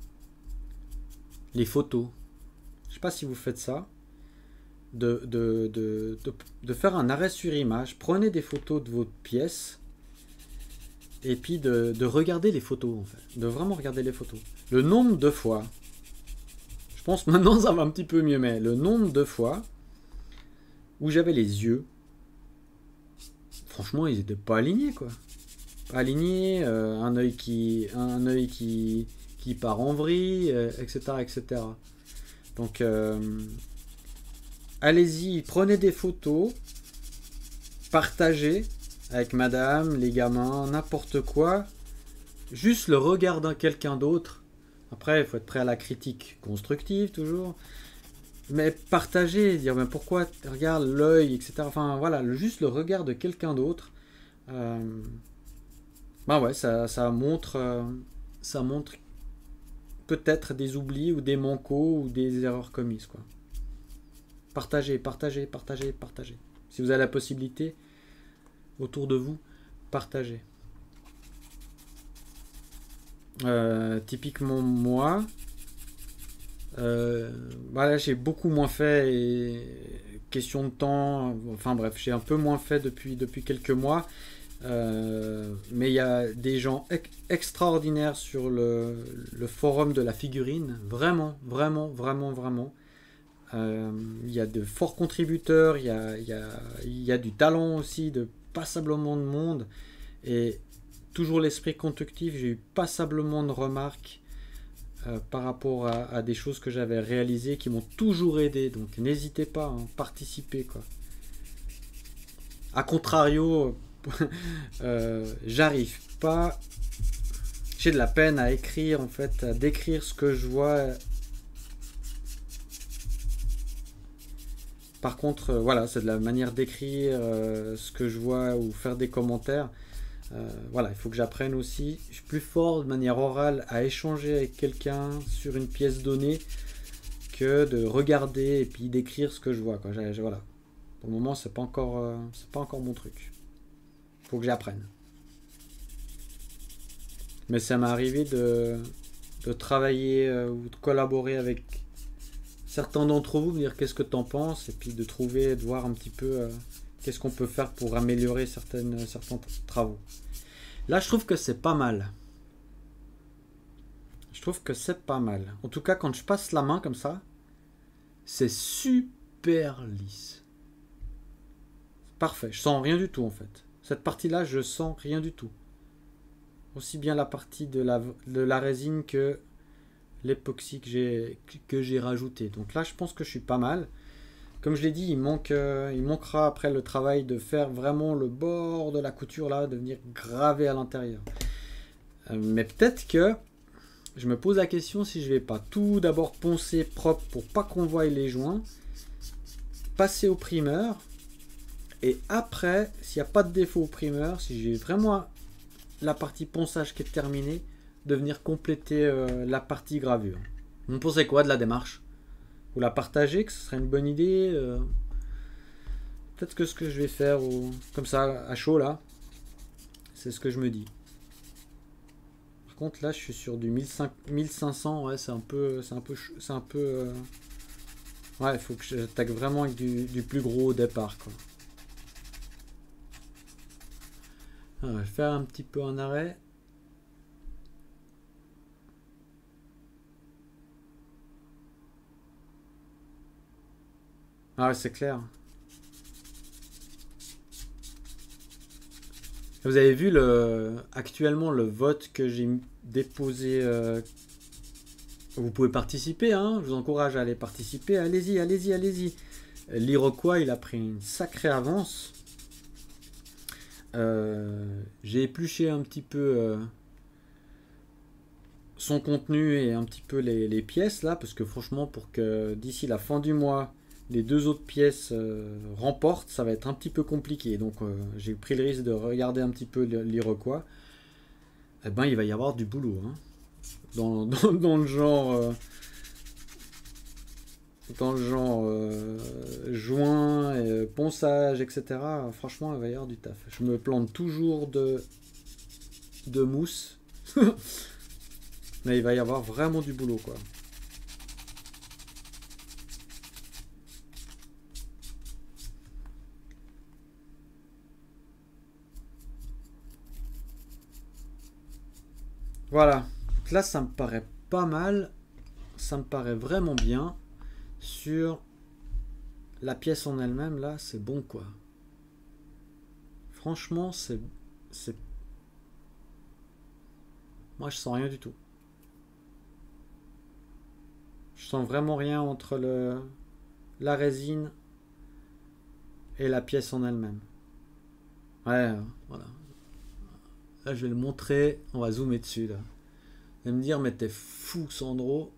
les photos. Je sais pas si vous faites ça. De, de, de, de, de faire un arrêt sur image, prenez des photos de votre pièce et puis de, de regarder les photos en fait, de vraiment regarder les photos. Le nombre de fois, je pense maintenant ça va un petit peu mieux, mais le nombre de fois où j'avais les yeux, franchement ils étaient pas alignés quoi, pas alignés, euh, un œil qui, un œil qui, qui part en vrille, euh, et cetera, et cetera. Donc euh, allez-y, prenez des photos, partagez avec madame, les gamins, n'importe quoi. Juste le regard d'un quelqu'un d'autre. Après, il faut être prêt à la critique constructive, toujours. Mais partagez, dire mais pourquoi, regarde l'œil, et cetera. Enfin, voilà, le, juste le regard de quelqu'un d'autre. Euh, bah ouais, ça, ça montre, euh, ça montre peut-être des oublis ou des mancos ou des erreurs commises, quoi. Partagez, partagez, partagez, partagez. Si vous avez la possibilité, autour de vous, partagez. Euh, typiquement moi, euh, voilà, j'ai beaucoup moins fait et question de temps, enfin bref, j'ai un peu moins fait depuis, depuis quelques mois. Euh, mais il y a des gens ex extraordinaires sur le, le forum de la figurine. Vraiment, vraiment, vraiment, vraiment. Euh, il y a de forts contributeurs, il y a, il y a, il y a du talent aussi, de passablement de monde. Et toujours l'esprit constructif, j'ai eu passablement de remarques euh, par rapport à, à des choses que j'avais réalisées qui m'ont toujours aidé. Donc n'hésitez pas à hein, participer, quoi. A contrario, euh, j'arrive pas, j'ai de la peine à écrire en fait, à décrire ce que je vois. Par contre, euh, voilà, c'est de la manière d'écrire euh, ce que je vois ou faire des commentaires. Euh, voilà, il faut que j'apprenne aussi. Je suis plus fort de manière orale à échanger avec quelqu'un sur une pièce donnée que de regarder et puis d'écrire ce que je vois, quoi. J'ai, j'ai, voilà. Pour le moment, c'est pas encore, euh, c'est pas encore mon truc. Il faut que j'apprenne. Mais ça m'est arrivé de, de travailler euh, ou de collaborer avec certains d'entre vous, me dire qu'est-ce que tu en penses, et puis de trouver, de voir un petit peu euh, qu'est-ce qu'on peut faire pour améliorer certaines, certains travaux. Là, je trouve que c'est pas mal. Je trouve que c'est pas mal. En tout cas, quand je passe la main comme ça, c'est super lisse. Parfait. Je sens rien du tout en fait. Cette partie-là, je sens rien du tout. Aussi bien la partie de la, de la résine que l'époxy que j'ai que j'ai rajouté. Donc là, je pense que je suis pas mal. Comme je l'ai dit, il, manque, euh, il manquera après le travail de faire vraiment le bord de la couture là, de venir graver à l'intérieur. Euh, mais peut-être que je me pose la question si je vais pas tout d'abord poncer propre pour pas qu'on voie les joints, passer au primeur, et après, s'il n'y a pas de défaut au primeur, si j'ai vraiment la partie ponçage qui est terminée, de venir compléter euh, la partie gravure. Vous pensez quoi de la démarche? Vous la partagez, que ce serait une bonne idée euh, Peut-être que ce que je vais faire, ou, comme ça, à chaud là, c'est ce que je me dis. Par contre, là, je suis sur du mille cinq cents, ouais, c'est un peu, c'est un peu, c'est un peu, euh... ouais, il faut que j'attaque vraiment avec du, du plus gros au départ, quoi. Alors, je vais faire un petit peu en arrêt. Ah ouais, c'est clair. Vous avez vu le, actuellement le vote que j'ai déposé. Euh, vous pouvez participer, hein, je vous encourage à aller participer. Allez-y, allez-y, allez-y. L'Iroquois, il a pris une sacrée avance. Euh, j'ai épluché un petit peu euh, son contenu et un petit peu les, les pièces là, parce que franchement, pour que d'ici la fin du mois, les deux autres pièces euh, remportent, ça va être un petit peu compliqué. Donc euh, j'ai pris le risque de regarder un petit peu l'Iroquois. Eh ben, il va y avoir du boulot, hein. Dans, dans, dans le genre... Euh, dans le genre euh, joint, et ponçage, et cetera. Franchement, il va y avoir du taf. Je me plante toujours de, de mousse. Mais il va y avoir vraiment du boulot, quoi. Voilà. Là, ça me paraît pas mal. Ça me paraît vraiment bien. Sur la pièce en elle-même, là, c'est bon, quoi. Franchement, c'est... c'est... Moi, je sens rien du tout. Je sens vraiment rien entre le... la résine et la pièce en elle-même. Ouais, voilà. Là, je vais le montrer. On va zoomer dessus, là. Vous allez me dire, mais t'es fou, Sandro.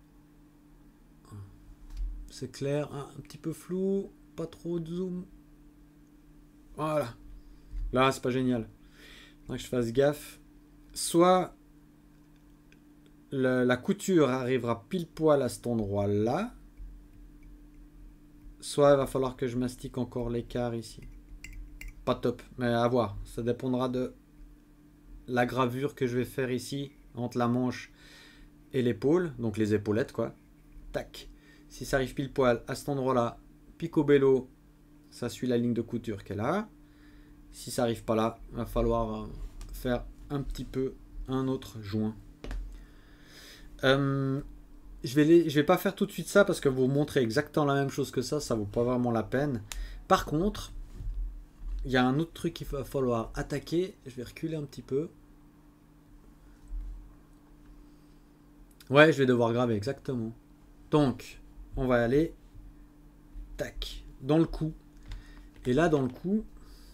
C'est clair. Ah, un petit peu flou. Pas trop de zoom. Voilà. Là, c'est pas génial. Faudrait que je fasse gaffe. Soit le, la couture arrivera pile poil à cet endroit-là. Soit il va falloir que je mastique encore l'écart ici. Pas top, mais à voir. Ça dépendra de la gravure que je vais faire ici entre la manche et l'épaule, donc les épaulettes, quoi. Tac. Si ça arrive pile poil à cet endroit-là, picobello, ça suit la ligne de couture qu'elle a. Si ça arrive pas là, il va falloir faire un petit peu un autre joint. Euh, je vais les, je vais pas faire tout de suite ça parce que vous montrer exactement la même chose que ça, ça vaut pas vraiment la peine. Par contre, il y a un autre truc qu'il va falloir attaquer. Je vais reculer un petit peu. Ouais, je vais devoir graver, exactement. Donc, on va aller, tac, dans le cou. Et là, dans le cou,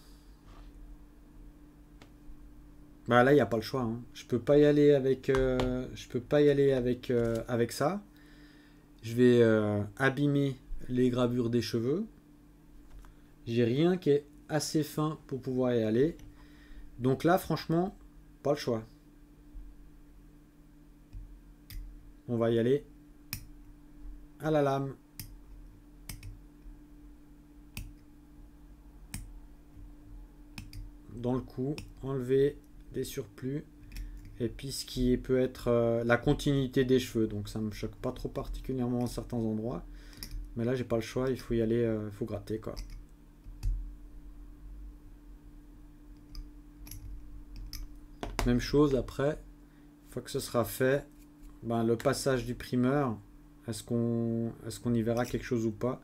bah là, il n'y a pas le choix, hein. Je peux pas y aller avec, euh, je peux pas y aller avec, euh, avec ça. Je vais euh, abîmer les gravures des cheveux. J'ai rien qui est assez fin pour pouvoir y aller. Donc là, franchement, pas le choix. On va y aller à la lame. Dans le cou, enlever des surplus. Et puis ce qui peut être euh, la continuité des cheveux. Donc ça me choque pas trop particulièrement à certains endroits. Mais là, j'ai pas le choix, il faut y aller, il euh, faut gratter, quoi. Même chose après, une fois que ce sera fait, ben, le passage du primeur, est-ce qu'on est-ce qu'on y verra quelque chose ou pas?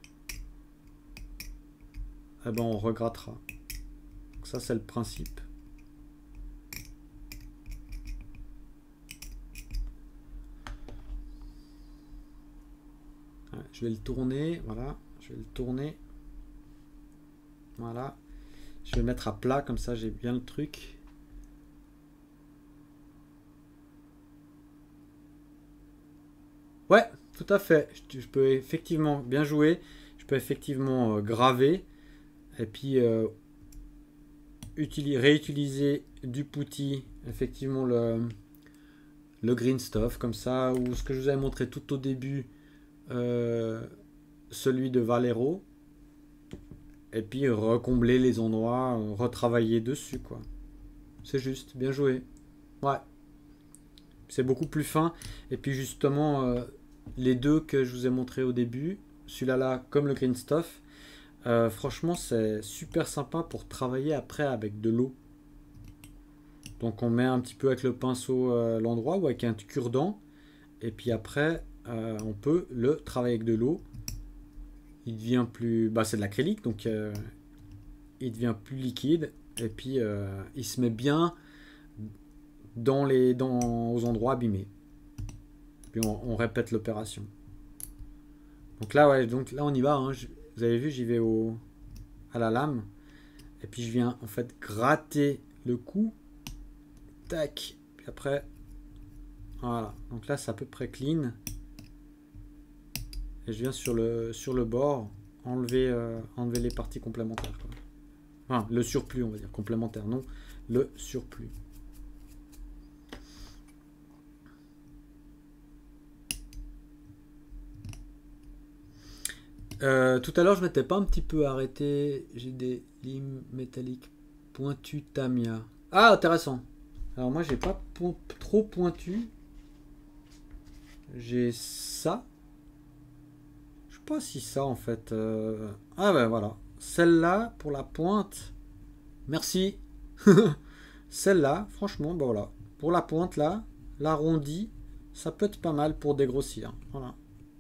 Eh ben on regrattera. Donc ça c'est le principe. Ouais, je vais le tourner, voilà, je vais le tourner. Voilà. Je vais le mettre à plat, comme ça j'ai bien le truc. Ouais, tout à fait. Je, je peux effectivement, bien jouer, je peux effectivement euh, graver et puis euh, utiliser, réutiliser du putty, effectivement le, le green stuff, comme ça, ou ce que je vous avais montré tout au début, euh, celui de Valero, et puis recombler les endroits, euh, retravailler dessus, quoi. C'est juste, bien joué. Ouais, c'est beaucoup plus fin. Et puis justement, euh, les deux que je vous ai montré au début, celui-là là, comme le green stuff, euh, franchement c'est super sympa pour travailler après avec de l'eau. Donc on met un petit peu avec le pinceau euh, l'endroit ou avec un cure-dent, et puis après euh, on peut le travailler avec de l'eau. Il devient plus, bah c'est de l'acrylique, donc euh, il devient plus liquide, et puis euh, il se met bien dans les dans aux endroits abîmés. Puis on, on répète l'opération. Donc là ouais, donc là on y va. Hein. Je, vous avez vu, j'y vais au à la lame, et puis je viens en fait gratter le cou. Tac. Puis après, voilà. Donc là c'est à peu près clean. Et je viens sur le sur le bord enlever euh, enlever les parties complémentaires. Quoi. Enfin, le surplus, on va dire complémentaire, non, le surplus. Euh, tout à l'heure, je m'étais pas un petit peu arrêté. J'ai des limes métalliques pointues Tamiya. Ah, intéressant. Alors moi, j'ai pas po trop pointu. J'ai ça. Je sais pas si ça en fait. Euh... Ah ben voilà. Celle-là pour la pointe. Merci. Celle-là, franchement, ben voilà. Pour la pointe là, l'arrondi, ça peut être pas mal pour dégrossir. Voilà.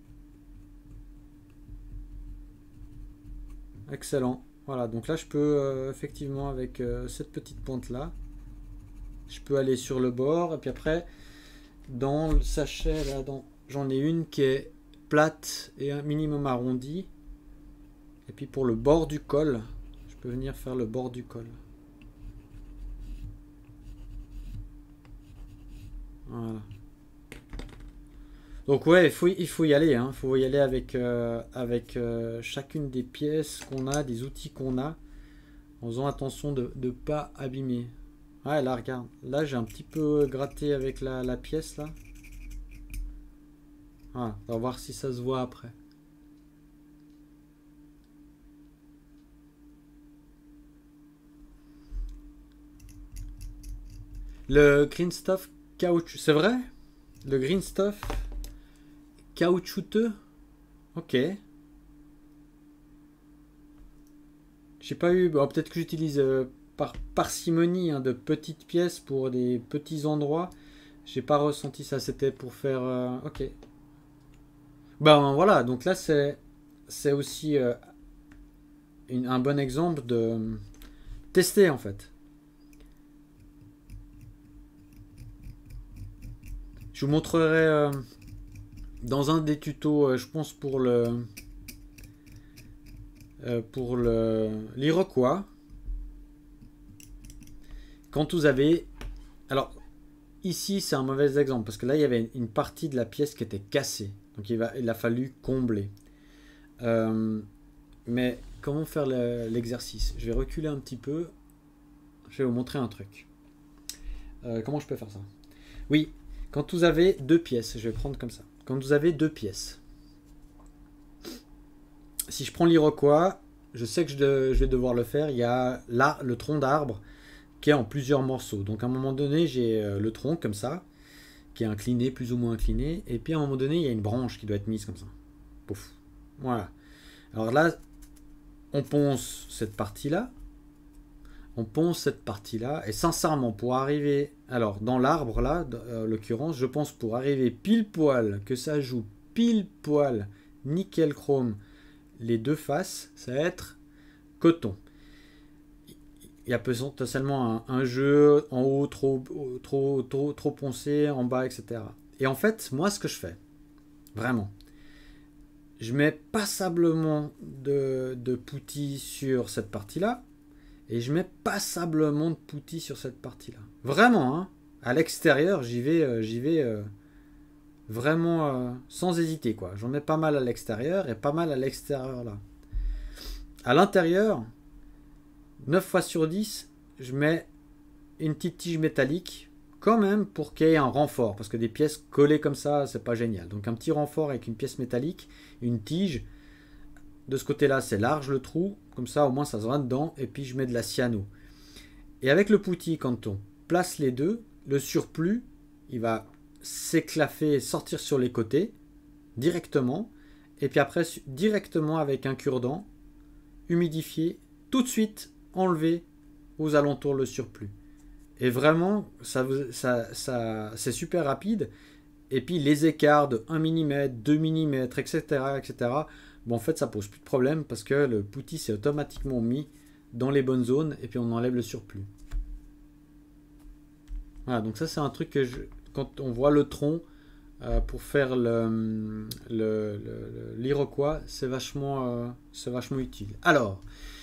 Excellent. Voilà, donc là je peux euh, effectivement avec euh, cette petite pointe là, je peux aller sur le bord et puis après dans le sachet là, j'en ai une qui est plate et un minimum arrondi. Et puis pour le bord du col, je peux venir faire le bord du col. Voilà. Donc ouais, il faut, il faut y aller. Hein. Il faut y aller avec, euh, avec euh, chacune des pièces qu'on a, des outils qu'on a, en faisant attention de ne pas abîmer. Ouais, là, regarde. Là, j'ai un petit peu gratté avec la, la pièce, là. Voilà, on va voir si ça se voit après. Le green stuff caoutchouc, c'est vrai? Le green stuff caoutchouteux? Ok. J'ai pas eu... Bon, peut-être que j'utilise euh, par parcimonie hein, de petites pièces pour des petits endroits. J'ai pas ressenti ça. C'était pour faire... Euh, ok. Ben voilà. Donc là, c'est c'est aussi euh, une, un bon exemple de euh, tester en fait. Je vous montrerai euh, dans un des tutos, euh, je pense pour le... Euh, pour le l'Iroquois, quand vous avez, alors ici c'est un mauvais exemple parce que là il y avait une partie de la pièce qui était cassée, donc il, va, il a fallu combler. Euh, mais comment faire l'exercice? Je vais reculer un petit peu, je vais vous montrer un truc. Euh, comment je peux faire ça? Oui, quand vous avez deux pièces, je vais prendre comme ça. Quand vous avez deux pièces, si je prends l'Iroquois, je sais que je, de, je vais devoir le faire. Il y a là le tronc d'arbre qui est en plusieurs morceaux. Donc à un moment donné, j'ai le tronc comme ça, qui est incliné, plus ou moins incliné. Et puis à un moment donné, il y a une branche qui doit être mise comme ça. Pouf. Voilà. Alors là, on ponce cette partie-là. on ponce cette partie-là. Et sincèrement, pour arriver... Alors, dans l'arbre, là, en l'occurrence, je pense pour arriver pile poil, que ça joue pile poil, nickel chrome, les deux faces, ça va être coton. Il y a potentiellement un, un jeu en haut trop, trop, trop, trop poncé, en bas, et cetera. Et en fait, moi, ce que je fais, vraiment, je mets passablement de, de putty sur cette partie-là, et je mets passablement de putty sur cette partie-là. Vraiment, hein, à l'extérieur, j'y vais, euh, j'y vais euh, vraiment euh, sans hésiter, quoi. J'en mets pas mal à l'extérieur et pas mal à l'extérieur là. À l'intérieur, neuf fois sur dix, je mets une petite tige métallique, quand même, pour qu'il y ait un renfort, parce que des pièces collées comme ça, c'est pas génial. Donc un petit renfort avec une pièce métallique, une tige. De ce côté-là, c'est large le trou, comme ça au moins ça se voit dedans, et puis je mets de la cyano. Et avec le putty, quand on place les deux, le surplus, il va s'éclaffer, sortir sur les côtés, directement, et puis après, directement avec un cure-dent, humidifier, tout de suite enlever aux alentours le surplus. Et vraiment, ça, ça, ça, c'est super rapide. Et puis les écarts de un millimètre, deux millimètres, et cetera, et cetera, bon, en fait, ça pose plus de problème parce que le putty s'est automatiquement mis dans les bonnes zones et puis on enlève le surplus. Voilà, donc ça c'est un truc que je, quand on voit le tronc euh, pour faire le, le, le, l'Iroquois, c'est vachement, euh, c'est vachement utile. Alors,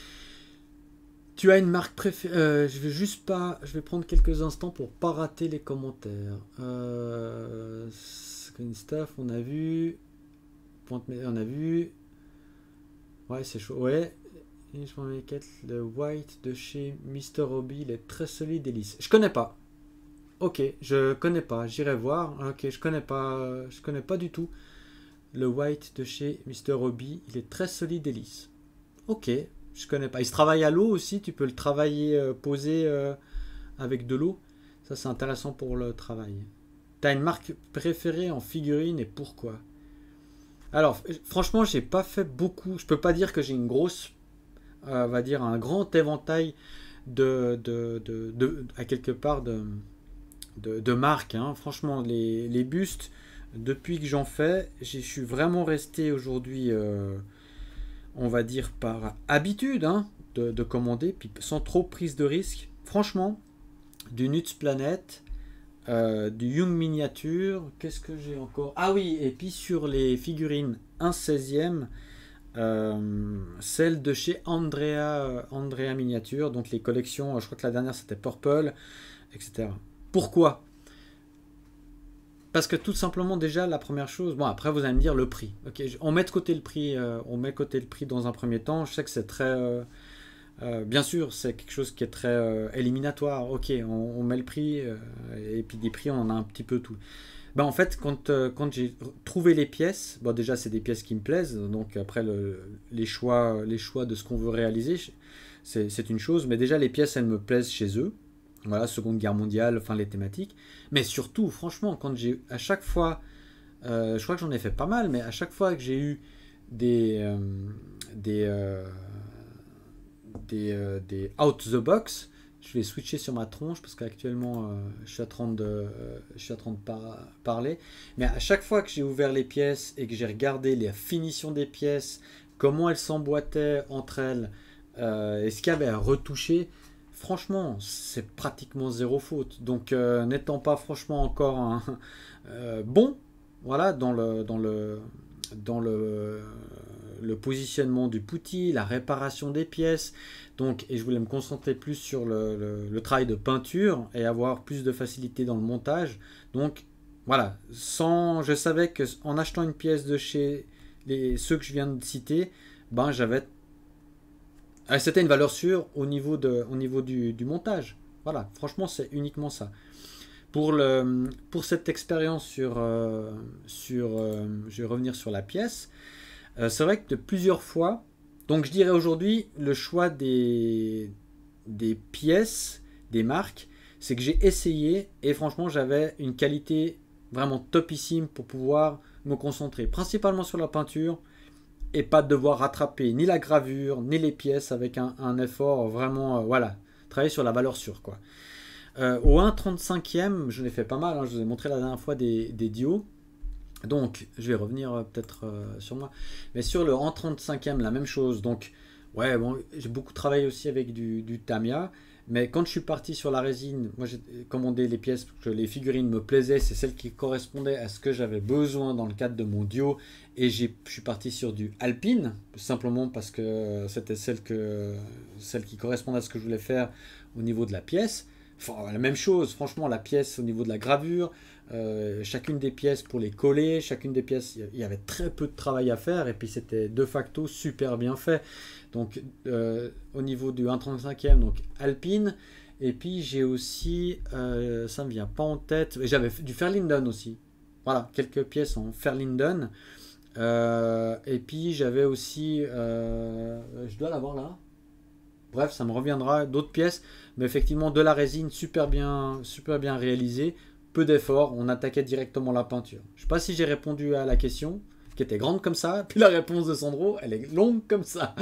tu as une marque préférée? euh, Je vais juste pas, je vais prendre quelques instants pour pas rater les commentaires. Euh, screen stuff, on a vu. On a vu. Ouais, c'est chaud. Ouais. Le white de chez mister Hobby, il est très solide et lisse. Je connais pas. Ok, je connais pas. J'irai voir. Ok, je connais pas. Je connais pas du tout. Le white de chez mister Hobby, il est très solide et lisse. Ok, je connais pas. Il se travaille à l'eau aussi. Tu peux le travailler euh, posé euh, avec de l'eau. Ça, c'est intéressant pour le travail. T'as une marque préférée en figurine et pourquoi? Alors, franchement, j'ai pas fait beaucoup. Je peux pas dire que j'ai une grosse, euh, on va dire, un grand éventail de, de, de, de à quelque part de, de, de marques. Hein. Franchement, les, les bustes, depuis que j'en fais, je suis vraiment resté aujourd'hui, euh, on va dire, par habitude hein, de, de commander, puis sans trop prise de risque. Franchement, du Nuts Planet. Euh, du Young Miniature, qu'est-ce que j'ai encore? Ah oui, et puis sur les figurines un seizième, euh, celle de chez Andrea, Andrea Miniature, donc les collections, je crois que la dernière c'était Purple, et cetera. Pourquoi? Parce que tout simplement déjà la première chose, bon après vous allez me dire le prix. Ok, on met de côté le prix, euh, on met de côté le prix dans un premier temps. Je sais que c'est très euh, Euh, bien sûr, c'est quelque chose qui est très euh, éliminatoire. Ok, on, on met le prix, euh, et puis des prix, on en a un petit peu tout. Ben, en fait, quand, euh, quand j'ai trouvé les pièces, bon, déjà, c'est des pièces qui me plaisent. Donc, après, le, les, choix, les choix de ce qu'on veut réaliser, c'est, c'est une chose. Mais déjà, les pièces, elles me plaisent chez eux. Voilà, Seconde Guerre mondiale, enfin, les thématiques. Mais surtout, franchement, quand j'ai, à chaque fois, euh, je crois que j'en ai fait pas mal, mais à chaque fois que j'ai eu des. Euh, des euh, Des, euh, des out the box, je vais switcher sur ma tronche parce qu'actuellement euh, je suis en train de, euh, je suis en train de par parler. Mais à chaque fois que j'ai ouvert les pièces et que j'ai regardé les finitions des pièces, comment elles s'emboîtaient entre elles, euh, et ce qu'il y avait à retoucher, franchement, c'est pratiquement zéro faute. Donc, euh, n'étant pas franchement encore un, euh, bon, voilà, dans le, dans le, dans le le positionnement du putty, la réparation des pièces, donc, et je voulais me concentrer plus sur le, le, le travail de peinture et avoir plus de facilité dans le montage. Donc voilà, sans, je savais que en achetant une pièce de chez les, ceux que je viens de citer, ben j'avais, c'était une valeur sûre au niveau, de, au niveau du, du montage. Voilà, franchement c'est uniquement ça. Pour, le, pour cette expérience sur, euh, sur euh, je vais revenir sur la pièce. Euh, c'est vrai que de plusieurs fois, donc je dirais aujourd'hui, le choix des, des pièces, des marques, c'est que j'ai essayé et franchement j'avais une qualité vraiment topissime pour pouvoir me concentrer principalement sur la peinture et pas devoir rattraper ni la gravure ni les pièces avec un, un effort vraiment, euh, voilà, travailler sur la valeur sûre, quoi. Euh, au un trente-cinquième, je l'ai fait pas mal, hein, je vous ai montré la dernière fois des, des dios. Donc, je vais revenir euh, peut-être euh, sur moi. Mais sur le un trente-cinquième, la même chose. Donc, ouais, bon, j'ai beaucoup travaillé aussi avec du, du Tamiya. Mais quand je suis parti sur la résine, moi j'ai commandé les pièces parce que les figurines me plaisaient. C'est celles qui correspondaient à ce que j'avais besoin dans le cadre de mon dio. Et je suis parti sur du Alpine, simplement parce que c'était celle, que, celle qui correspondait à ce que je voulais faire au niveau de la pièce. Enfin, la même chose, franchement, la pièce au niveau de la gravure, euh, chacune des pièces pour les coller, chacune des pièces, il y avait très peu de travail à faire et puis c'était de facto super bien fait. Donc, euh, au niveau du un trente-cinquième, donc Alpine, et puis j'ai aussi, euh, ça ne me vient pas en tête, j'avais du Fairlinden aussi. Voilà, quelques pièces en Fairlinden. Euh, et puis j'avais aussi, euh, je dois l'avoir là. Bref, ça me reviendra, d'autres pièces, mais effectivement de la résine super bien, super bien réalisée, peu d'efforts, on attaquait directement la peinture. Je ne sais pas si j'ai répondu à la question, qui était grande comme ça, puis la réponse de Sandro, elle est longue comme ça.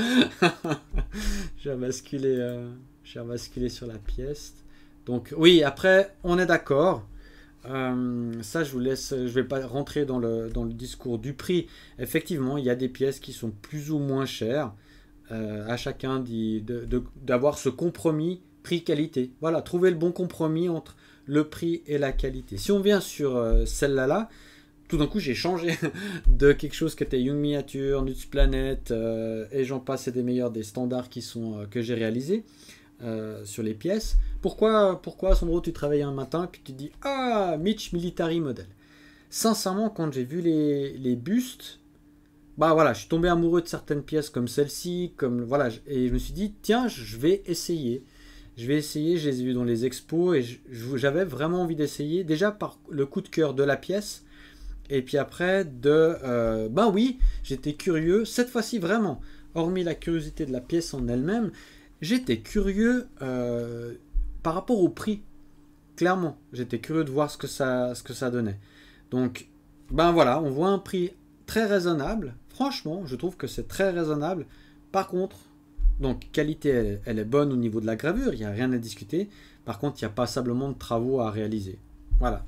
J'ai basculé, euh, j'ai basculé sur la pièce. Donc oui, après, on est d'accord. Euh, ça, je vous laisse, je ne vais pas rentrer dans le, dans le discours du prix. Effectivement, il y a des pièces qui sont plus ou moins chères. Euh, à chacun d'avoir ce compromis prix-qualité. Voilà, trouver le bon compromis entre le prix et la qualité. Si on vient sur euh, celle-là, là, tout d'un coup, j'ai changé de quelque chose qui était Young Miniature, Nuts Planet, euh, et j'en passe, c'est des meilleurs des standards qui sont, euh, que j'ai réalisés euh, sur les pièces. Pourquoi, pourquoi, Sandro, tu travailles un matin, puis tu dis « Ah, Mitch Military Model ». Sincèrement, quand j'ai vu les, les bustes, bah voilà, je suis tombé amoureux de certaines pièces comme celle-ci, comme voilà, et je me suis dit tiens, je vais essayer, je vais essayer. Je les ai vues dans les expos et j'avais vraiment envie d'essayer. Déjà par le coup de cœur de la pièce, et puis après de, euh, ben oui, j'étais curieux cette fois-ci vraiment. Hormis la curiosité de la pièce en elle-même, j'étais curieux euh, par rapport au prix. Clairement, j'étais curieux de voir ce que ça, ce que ça donnait. Donc, ben voilà, on voit un prix très raisonnable. Franchement, je trouve que c'est très raisonnable. Par contre, donc qualité, elle, elle est bonne au niveau de la gravure, il n'y a rien à discuter. Par contre, il n'y a passablement de travaux à réaliser. Voilà.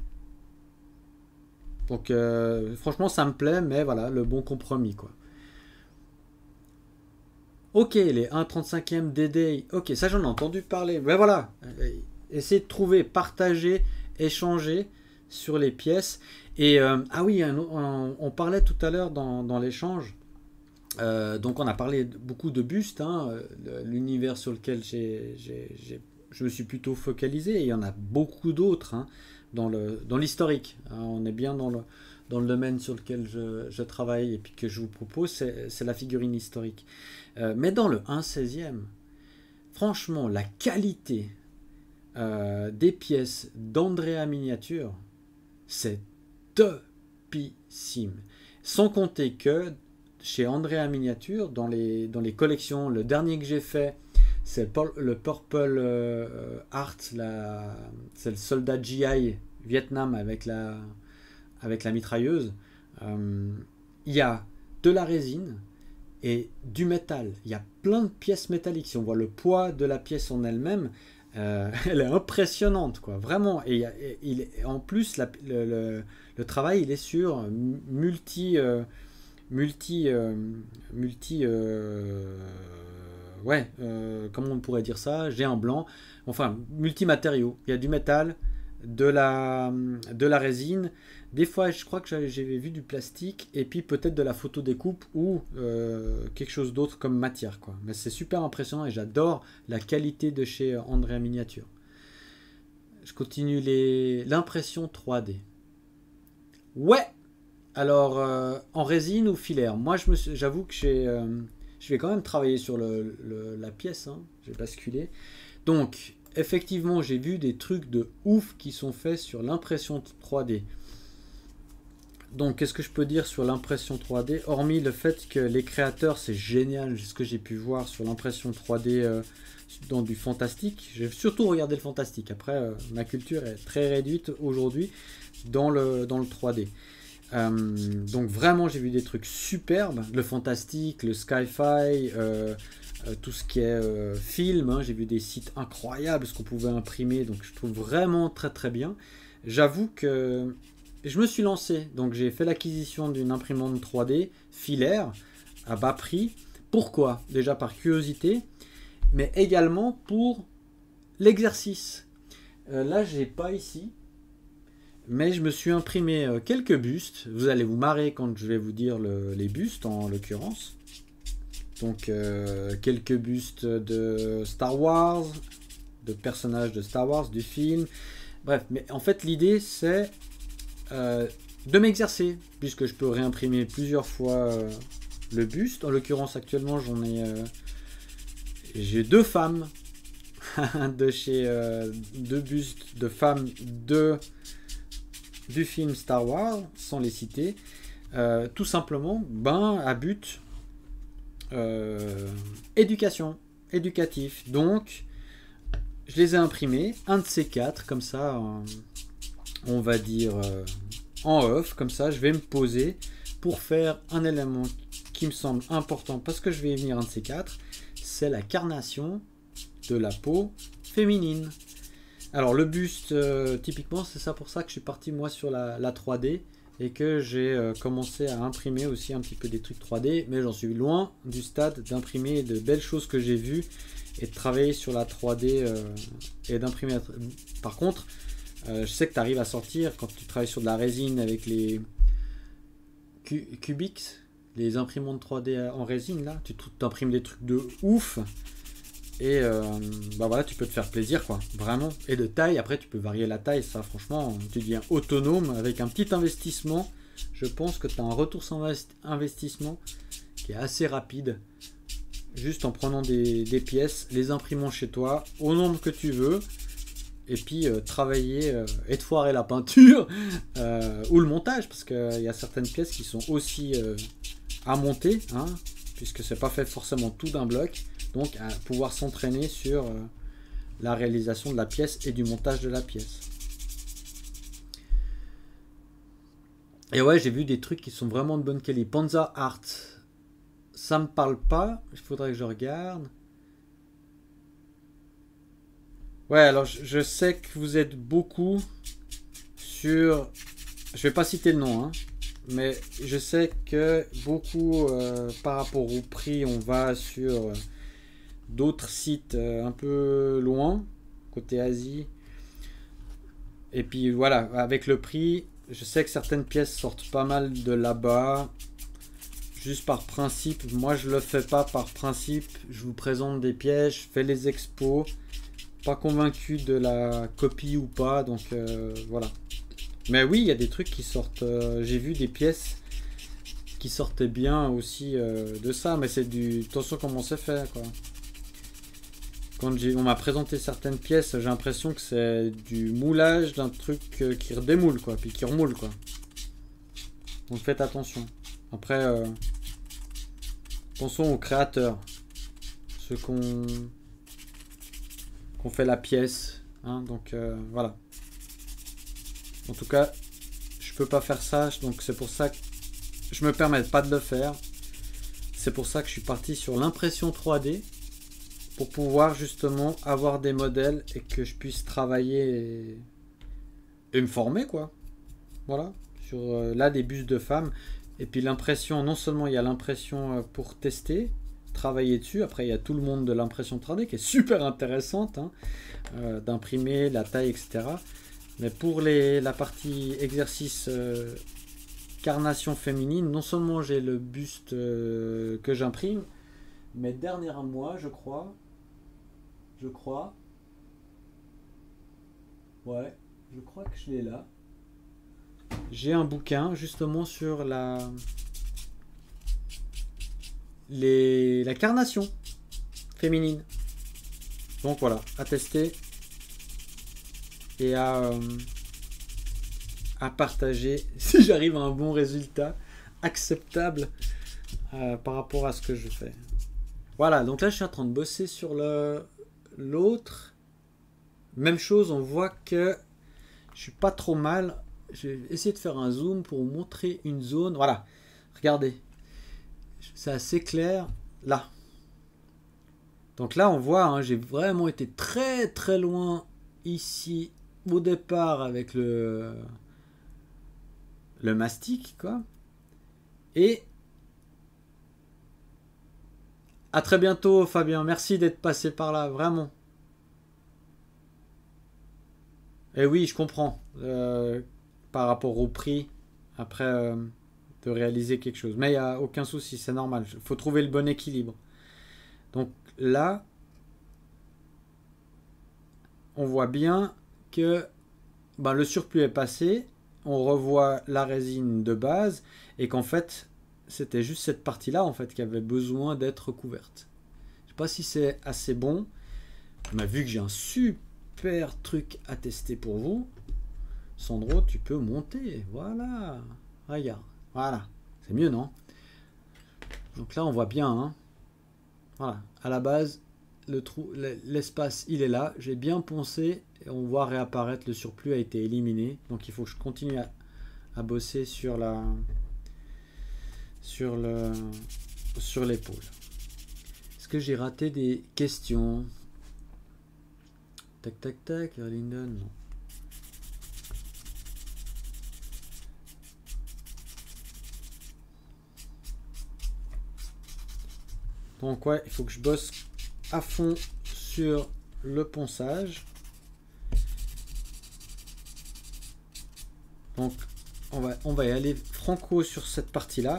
Donc, euh, franchement, ça me plaît, mais voilà, le bon compromis, quoi. Ok, les un trente-cinquième D D, ok, ça j'en ai entendu parler. Mais voilà, essayez de trouver, partager, échanger sur les pièces. Et euh, ah oui, un, un, on parlait tout à l'heure dans, dans l'échange, euh, donc on a parlé beaucoup de bustes, hein, l'univers sur lequel j'ai, j'ai, j'ai, je me suis plutôt focalisé, et il y en a beaucoup d'autres hein, dans le, dans l'historique. Hein, on est bien dans le, dans le domaine sur lequel je, je travaille et puis que je vous propose, c'est, c'est la figurine historique. Euh, mais dans le un seizième, franchement, la qualité euh, des pièces d'Andrea Miniature, c'est topissime. Sans compter que chez Andrea Miniature, dans les, dans les collections, le dernier que j'ai fait, c'est le Purple euh, Art, c'est le soldat G I Vietnam avec la, avec la mitrailleuse. Euh, il y a de la résine et du métal. Il y a plein de pièces métalliques. Si on voit le poids de la pièce en elle-même, euh, elle est impressionnante, quoi, vraiment. Et, et, il, en plus, la, le, le, le travail, il est sur multi, euh, multi, euh, multi, euh, ouais, euh, comment on pourrait dire ça? J'ai un blanc. Enfin, multi-matériaux. Il y a du métal, de la, de la résine. Des fois, je crois que j'avais vu du plastique et puis peut-être de la photo découpe ou euh, quelque chose d'autre comme matière, quoi. Mais c'est super impressionnant et j'adore la qualité de chez Andrea Miniature. Je continue les l'impression trois D. Ouais. Alors euh, en résine ou filaire. Moi, je me j'avoue que j'ai, euh, je vais quand même travailler sur le, le, la pièce. Hein. J'ai basculé. Donc effectivement, j'ai vu des trucs de ouf qui sont faits sur l'impression trois D. Donc, qu'est-ce que je peux dire sur l'impression trois D? Hormis le fait que les créateurs, c'est génial, ce que j'ai pu voir sur l'impression trois D euh, dans du fantastique. J'ai surtout regardé le fantastique. Après, euh, ma culture est très réduite aujourd'hui dans le, dans le trois D. Euh, donc, vraiment, j'ai vu des trucs superbes. Le fantastique, le sci-fi, euh, euh, tout ce qui est euh, film, hein. J'ai vu des sites incroyables, ce qu'on pouvait imprimer, donc je trouve vraiment très très bien. J'avoue que je me suis lancé, donc j'ai fait l'acquisition d'une imprimante trois D filaire à bas prix. Pourquoi? Déjà par curiosité, mais également pour l'exercice. Euh, là, j'ai pas ici, mais je me suis imprimé euh, quelques bustes. Vous allez vous marrer quand je vais vous dire le, les bustes en l'occurrence. Donc euh, quelques bustes de Star Wars, de personnages de Star Wars, du film. Bref, mais en fait l'idée c'est euh, de m'exercer, puisque je peux réimprimer plusieurs fois euh, le buste. En l'occurrence actuellement j'en ai euh, j'ai deux femmes de chez euh, deux bustes de femmes de du film Star Wars, sans les citer, euh, tout simplement ben à but euh, éducation, éducatif. Donc je les ai imprimés, un de ces quatre, comme ça euh, on va dire euh, en off, comme ça je vais me poser pour faire un élément qui me semble important, parce que je vais y venir, un de ces quatre, c'est la carnation de la peau féminine. Alors le buste, euh, typiquement, c'est ça pour ça que je suis parti moi sur la, la trois D et que j'ai euh, commencé à imprimer aussi un petit peu des trucs trois D, mais j'en suis loin du stade d'imprimer de belles choses que j'ai vues et de travailler sur la trois D euh, et d'imprimer. Par contre, euh, je sais que tu arrives à sortir quand tu travailles sur de la résine avec les Cubix, les imprimantes trois D en résine, là, tu t'imprimes des trucs de ouf. Et euh, bah voilà, tu peux te faire plaisir, quoi, vraiment. Et de taille, après tu peux varier la taille, ça franchement, tu deviens autonome avec un petit investissement. Je pense que tu as un retour sur investissement qui est assez rapide, juste en prenant des, des pièces, les imprimant chez toi au nombre que tu veux, et puis euh, travailler euh, et te foirer la peinture euh, ou le montage, parce qu'il y a certaines pièces qui sont aussi euh, à monter, hein, puisque c'est pas fait forcément tout d'un bloc. Donc à pouvoir s'entraîner sur euh, la réalisation de la pièce et du montage de la pièce. Et ouais, j'ai vu des trucs qui sont vraiment de bonne qualité. Panzer Art, ça me parle pas, il faudrait que je regarde. Ouais, alors je, je sais que vous êtes beaucoup sur... Je vais pas citer le nom, hein, mais je sais que beaucoup, euh, par rapport au prix, on va sur... Euh, d'autres sites euh, un peu loin, côté Asie. Et puis voilà, avec le prix, je sais que certaines pièces sortent pas mal de là-bas. Juste par principe, moi je le fais pas par principe. Je vous présente des pièces, je fais les expos. Pas convaincu de la copie ou pas, donc euh, voilà. Mais oui, il y a des trucs qui sortent. Euh, j'ai vu des pièces qui sortaient bien aussi euh, de ça, mais c'est du... Attention comment c'est fait, quoi. Quand on m'a présenté certaines pièces, j'ai l'impression que c'est du moulage d'un truc euh, qui redémoule, quoi, puis qui remoule, quoi. Donc faites attention. Après, euh, pensons aux créateurs, ceux qu'on qu'on fait la pièce, hein, donc euh, voilà. En tout cas, je peux pas faire ça, donc c'est pour ça que je me permets pas de le faire. C'est pour ça que je suis parti sur l'impression trois D. Pour pouvoir justement avoir des modèles et que je puisse travailler et, et me former, quoi. Voilà. Sur euh, là des bustes de femmes. Et puis l'impression, non seulement il y a l'impression euh, pour tester, travailler dessus. Après il y a tout le monde de l'impression trois D qui est super intéressante, hein, euh, d'imprimer la taille, et cetera. Mais pour les, la partie exercice euh, carnation féminine, non seulement j'ai le buste euh, que j'imprime, mais dernier mois, je crois, je crois, ouais, je crois que je l'ai là. J'ai un bouquin justement sur la, les, la carnation féminine. Donc voilà, à tester et à, euh, à partager si j'arrive à un bon résultat acceptable euh, par rapport à ce que je fais. Voilà, donc là je suis en train de bosser sur le l'autre. Même chose, on voit que je suis pas trop mal. Je vais essayer de faire un zoom pour vous montrer une zone. Voilà, regardez, c'est assez clair là. Donc là, on voit, hein, j'ai vraiment été très très loin ici au départ avec le, le mastic, quoi. Et à très bientôt, Fabien. Merci d'être passé par là, vraiment. Et oui, je comprends. Euh, par rapport au prix, après, euh, de réaliser quelque chose. Mais il n'y a aucun souci, c'est normal. Il faut trouver le bon équilibre. Donc là, on voit bien que ben, le surplus est passé. On revoit la résine de base. Et qu'en fait, c'était juste cette partie-là en fait, qui avait besoin d'être couverte. Je ne sais pas si c'est assez bon. Mais vu que j'ai un super truc à tester pour vous, Sandro, tu peux monter. Voilà. Regarde. Voilà. C'est mieux, non? Donc là, on voit bien. Hein. Voilà. À la base, le trou, l'espace, il est là. J'ai bien poncé. Et on voit réapparaître. Le surplus a été éliminé. Donc il faut que je continue à, à bosser sur la... sur le... sur l'épaule. Est-ce que j'ai raté des questions? Tac, tac, tac. Linden, non. Donc ouais, il faut que je bosse à fond sur le ponçage. Donc on va, on va y aller franco sur cette partie-là.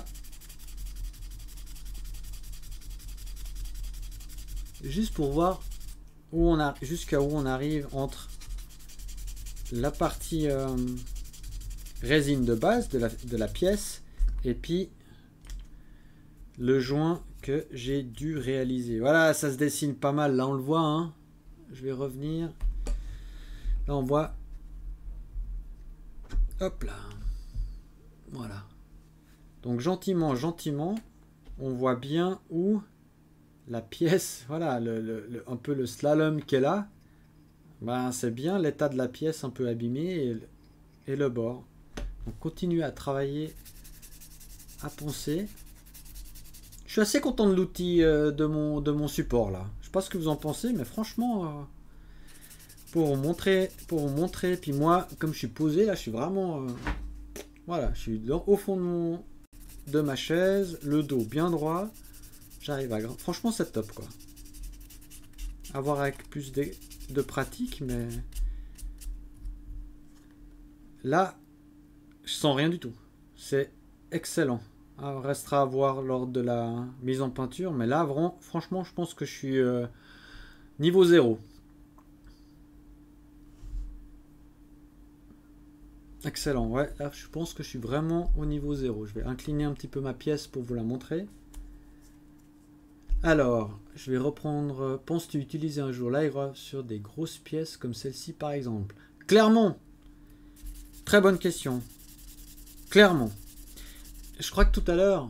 Juste pour voir où on a, jusqu'à où on arrive entre la partie euh, résine de base de la, de la pièce et puis le joint que j'ai dû réaliser. Voilà, ça se dessine pas mal. Là, on le voit. Hein. Je vais revenir. Là, on voit. Hop là. Voilà. Donc, gentiment, gentiment, on voit bien où la pièce, voilà, le, le, le, un peu le slalom qu'elle a. Ben, c'est bien l'état de la pièce un peu abîmée et, et le bord. On continue à travailler, à poncer. Je suis assez content de l'outil euh, de, mon, de mon support là. Je sais pas ce que vous en pensez, mais franchement, euh, pour vous montrer, pour vous montrer, puis moi, comme je suis posé là, je suis vraiment, euh, voilà, je suis dans, au fond de, mon, de ma chaise, le dos bien droit, j'arrive à, franchement c'est top quoi. À voir avec plus de, de pratique, mais là, je sens rien du tout. C'est excellent. Ah, restera à voir lors de la mise en peinture, mais là, vraiment, franchement, je pense que je suis euh, niveau zéro. Excellent, ouais, là, je pense que je suis vraiment au niveau zéro. Je vais incliner un petit peu ma pièce pour vous la montrer. Alors, je vais reprendre. Penses-tu utiliser un jour l'aérographe sur des grosses pièces comme celle-ci, par exemple? Clairement. Très bonne question. Clairement. Je crois que tout à l'heure,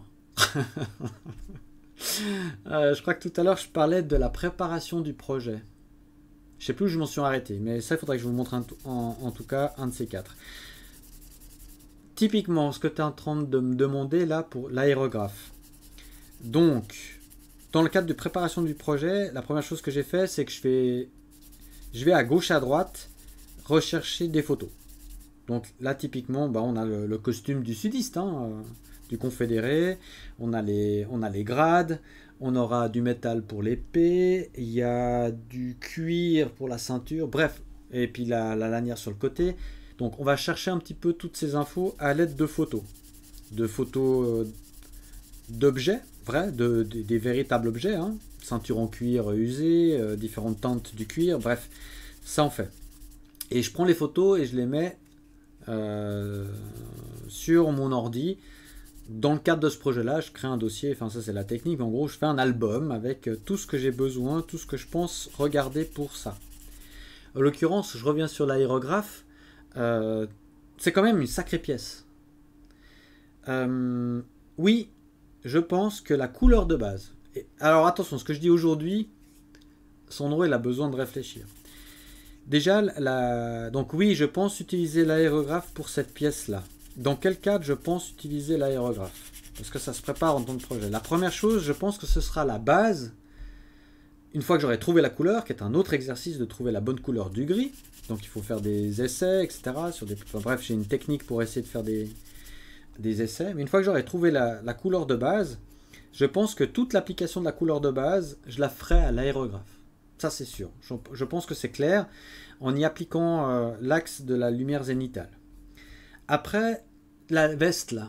euh, je crois que tout à l'heure, je parlais de la préparation du projet. Je sais plus où je m'en suis arrêté, mais ça, il faudrait que je vous montre un, en, en tout cas un de ces quatre. Typiquement, ce que tu es en train de me demander là pour l'aérographe. Donc, dans le cadre de préparation du projet, la première chose que j'ai fait, c'est que je vais, je vais à gauche à droite rechercher des photos. Donc là, typiquement, bah, on a le, le costume du sudiste, hein, euh, du confédéré, on a, les, on a les grades, on aura du métal pour l'épée, il y a du cuir pour la ceinture, bref, et puis la, la lanière sur le côté. Donc on va chercher un petit peu toutes ces infos à l'aide de photos. De photos euh, d'objets, vrais, de, de, des véritables objets, hein, ceinture en cuir usée, euh, différentes teintes du cuir, bref, ça en fait. Et je prends les photos et je les mets euh, sur mon ordi. Dans le cadre de ce projet-là, je crée un dossier, enfin ça c'est la technique, en gros je fais un album avec tout ce que j'ai besoin, tout ce que je pense regarder pour ça. En l'occurrence, je reviens sur l'aérographe, euh, c'est quand même une sacrée pièce. Euh, oui, je pense que la couleur de base, et, alors attention, ce que je dis aujourd'hui, Sandro il a besoin de réfléchir. Déjà, la, donc oui, je pense utiliser l'aérographe pour cette pièce-là. Dans quel cadre je pense utiliser l'aérographe? Parce que ça se prépare en tant que projet. La première chose, je pense que ce sera la base une fois que j'aurai trouvé la couleur, qui est un autre exercice de trouver la bonne couleur du gris, donc il faut faire des essais, et cetera. Sur des... Enfin, bref, j'ai une technique pour essayer de faire des, des essais. Mais une fois que j'aurai trouvé la, la couleur de base, je pense que toute l'application de la couleur de base, je la ferai à l'aérographe. Ça, c'est sûr. Je, je pense que c'est clair en y appliquant euh, l'axe de la lumière zénithale. Après, la veste, là,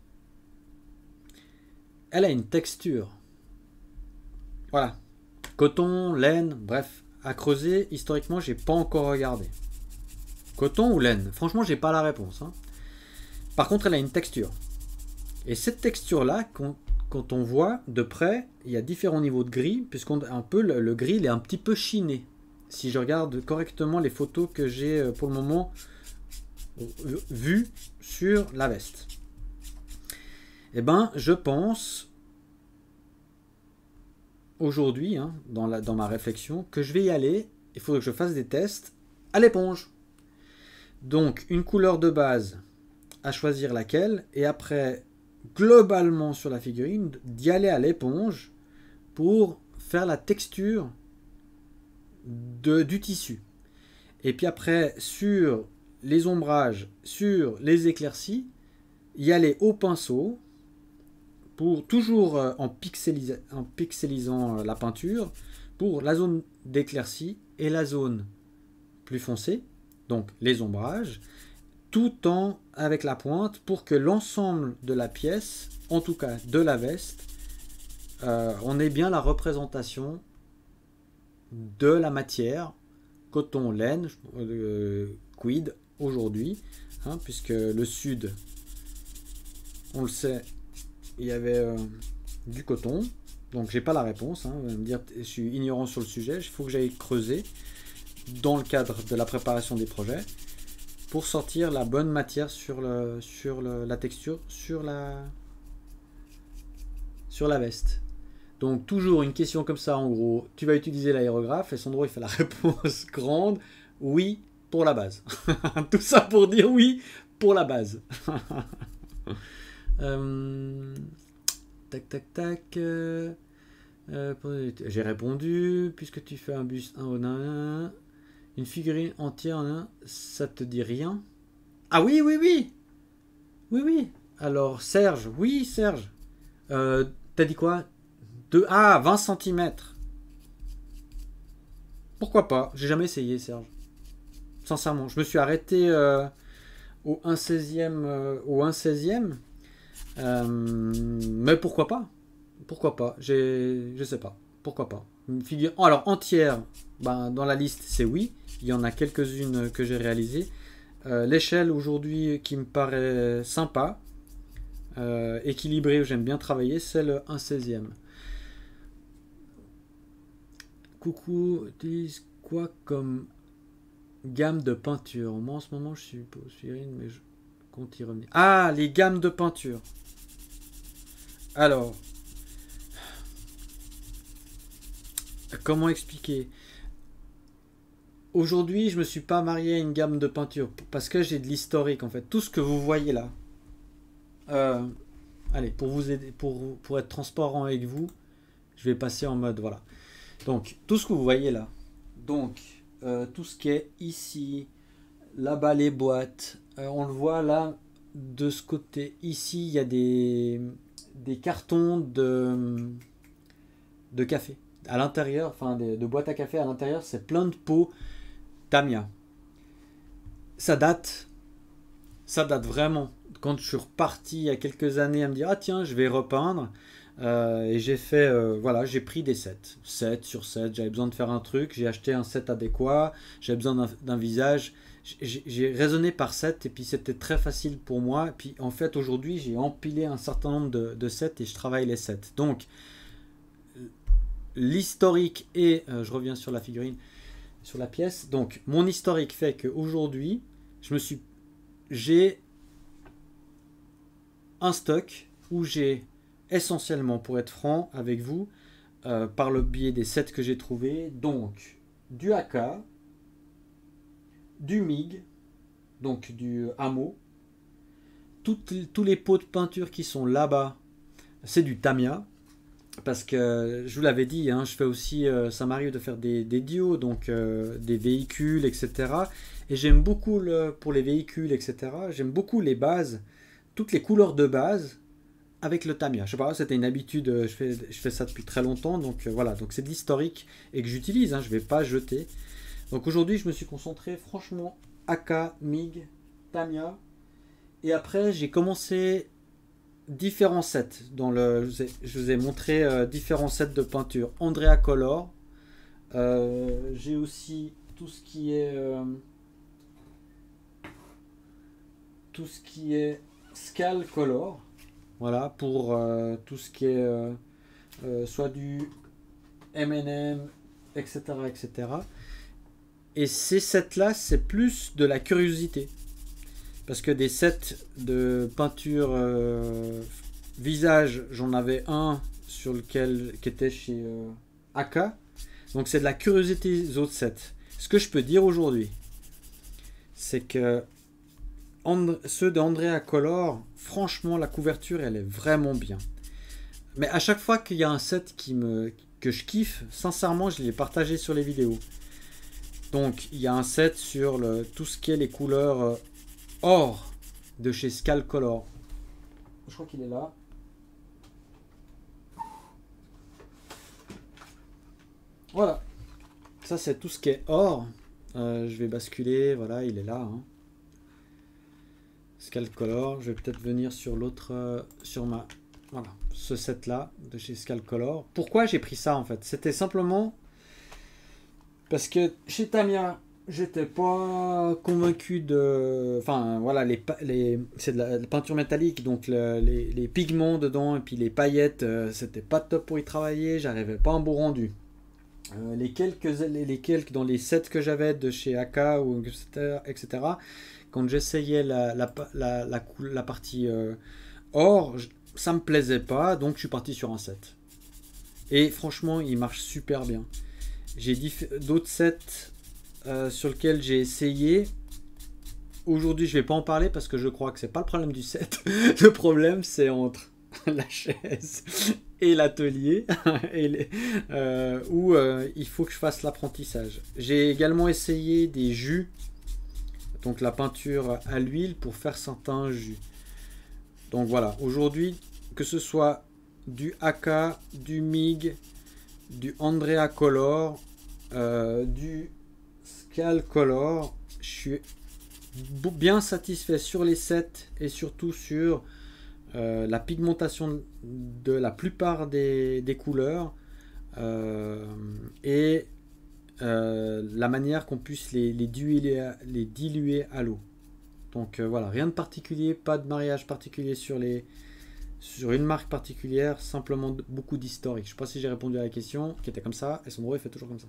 elle a une texture. Voilà. Coton, laine, bref. À creuser, historiquement, j'ai pas encore regardé. Coton ou laine? Franchement, j'ai pas la réponse. Hein. Par contre, elle a une texture. Et cette texture-là, quand, quand on voit de près, il y a différents niveaux de gris, puisqu'on un peu le, le gris, il est un petit peu chiné. Si je regarde correctement les photos que j'ai pour le moment vues sur la veste. Eh ben, je pense aujourd'hui, hein, dans, la, dans ma réflexion, que je vais y aller. Il faudrait que je fasse des tests à l'éponge. Donc, une couleur de base, à choisir laquelle, et après, globalement sur la figurine, d'y aller à l'éponge pour faire la texture de, du tissu. Et puis après, sur les ombrages, sur les éclaircies, y aller au pinceau, pour toujours en, pixelisa, en pixelisant la peinture, pour la zone d'éclaircie et la zone plus foncée, donc les ombrages, tout en avec la pointe pour que l'ensemble de la pièce, en tout cas de la veste, euh, on ait bien la représentation de la matière, coton, laine, euh, quid aujourd'hui, hein, puisque le sud, on le sait, il y avait euh, du coton, donc j'ai pas la réponse, hein, vous allez me dire, je suis ignorant sur le sujet, il faut que j'aille creuser dans le cadre de la préparation des projets pour sortir la bonne matière sur, le, sur le, la texture, sur la, sur la veste. Donc toujours une question comme ça en gros, tu vas utiliser l'aérographe et Sandro il fait la réponse grande, oui pour la base. Tout ça pour dire oui pour la base. euh, tac tac tac. Euh, euh, J'ai répondu, puisque tu fais un bus un au un, une figurine entière en un, ça te dit rien? Ah oui oui oui. Oui oui. Alors Serge, oui Serge. Euh, T'as dit quoi? De ah, vingt centimètres. Pourquoi pas? J'ai jamais essayé, Serge. Sincèrement, je me suis arrêté euh, au un seizième. Euh, au un seizième. Euh, mais pourquoi pas? Pourquoi pas? J'ai, je sais pas. Pourquoi pas? Une figure. Oh, alors entière. Ben, dans la liste, c'est oui. Il y en a quelques-unes que j'ai réalisées. Euh, L'échelle aujourd'hui qui me paraît sympa, euh, équilibrée, où j'aime bien travailler, c'est le un seizième. Coucou, utilise quoi comme gamme de peinture? Moi en ce moment je suis pas Cyrine, mais je compte y revenir. Ah, les gammes de peinture. Alors, comment expliquer? Aujourd'hui, je me suis pas marié à une gamme de peinture parce que j'ai de l'historique en fait. Tout ce que vous voyez là. Euh, allez, pour vous aider, pour, pour être transparent avec vous, je vais passer en mode voilà. Donc, tout ce que vous voyez là, donc, euh, tout ce qui est ici, là-bas les boîtes, euh, on le voit là, de ce côté, ici, il y a des, des cartons de, de café. À l'intérieur, enfin, de, de boîtes à café à l'intérieur, c'est plein de pots Tamiya. Ça date, ça date vraiment. Quand je suis reparti il y a quelques années à me dire, ah tiens, je vais repeindre, Euh, et j'ai fait, euh, voilà, j'ai pris des sets, sept sur sept, j'avais besoin de faire un truc, j'ai acheté un set adéquat, j'avais besoin d'un visage, j'ai raisonné par set et puis c'était très facile pour moi, et puis en fait aujourd'hui j'ai empilé un certain nombre de, de sets et je travaille les sets. Donc l'historique et, euh, je reviens sur la figurine, sur la pièce, donc mon historique fait qu'aujourd'hui je me suis, j'ai un stock où j'ai essentiellement, pour être franc avec vous, euh, par le biais des sets que j'ai trouvés, donc du A K, du M I G, donc du Hamo, toutes, tous les pots de peinture qui sont là-bas, c'est du Tamiya, parce que je vous l'avais dit, hein, je fais aussi, euh, ça m'arrive de faire des, des dios, donc euh, des véhicules, et cetera. Et j'aime beaucoup, le, pour les véhicules, et cetera, j'aime beaucoup les bases, toutes les couleurs de base avec le Tamiya. Je sais pas, c'était une habitude, je fais, je fais ça depuis très longtemps, donc euh, voilà, donc c'est de l'historique et que j'utilise, hein, je vais pas jeter. Donc aujourd'hui, je me suis concentré franchement A K, MiG, Tamiya, et après j'ai commencé différents sets. Dans le, je, vous ai, je vous ai montré euh, différents sets de peinture. Andrea Color. Euh, j'ai aussi tout ce qui est euh, tout ce qui est Scal Color. Voilà, pour euh, tout ce qui est euh, euh, soit du M and M, et cetera, et cetera. Et ces sets-là, c'est plus de la curiosité. Parce que des sets de peinture euh, visage, j'en avais un sur lequel qui était chez euh, A K. Donc c'est de la curiosité des autres sets. Ce que je peux dire aujourd'hui, c'est que And ceux de Andrea Color, franchement la couverture elle est vraiment bien. Mais à chaque fois qu'il y a un set qui me, que je kiffe, sincèrement je l'ai partagé sur les vidéos. Donc il y a un set sur le, tout ce qui est les couleurs euh, or de chez Scal Color. Je crois qu'il est là. Voilà. Ça c'est tout ce qui est or. Euh, je vais basculer. Voilà, il est là. Hein. Scal Color. Je vais peut-être venir sur l'autre, euh, sur ma, voilà, ce set là de chez Scal Color. Pourquoi j'ai pris ça en fait? C'était simplement parce que chez Tamiya, j'étais pas convaincu de... Enfin, voilà, les, les, c'est de la, de la peinture métallique, donc le, les, les pigments dedans et puis les paillettes, euh, c'était pas top pour y travailler, j'arrivais pas à un beau rendu. Euh, les, quelques, les, les quelques dans les sets que j'avais de chez A K, ou, et cetera, quand j'essayais la, la, la, la, la partie euh, or, ça me plaisait pas, donc je suis parti sur un set. Et franchement, il marche super bien. J'ai d'autres sets euh, sur lesquels j'ai essayé. Aujourd'hui, je vais pas en parler parce que je crois que c'est pas le problème du set. Le problème, c'est entre la chaise et l'atelier euh, où euh, il faut que je fasse l'apprentissage. J'ai également essayé des jus, donc la peinture à l'huile pour faire certains jus. Donc voilà, aujourd'hui, que ce soit du A K, du MiG, du Andrea Color, euh, du Scal Color, je suis bien satisfait sur les sets et surtout sur euh, la pigmentation de la plupart des, des couleurs euh, et euh, la manière qu'on puisse les, les, diluer, les diluer à l'eau. Donc euh, voilà, rien de particulier, pas de mariage particulier sur les sur une marque particulière, simplement beaucoup d'historique. Je ne sais pas si j'ai répondu à la question, qui était comme ça, et son droit est fait toujours comme ça.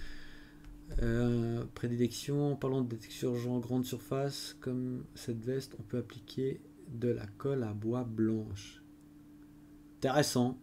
Euh, prédilection, en parlant de textures en grande surface, comme cette veste, on peut appliquer de la colle à bois blanche. Intéressant.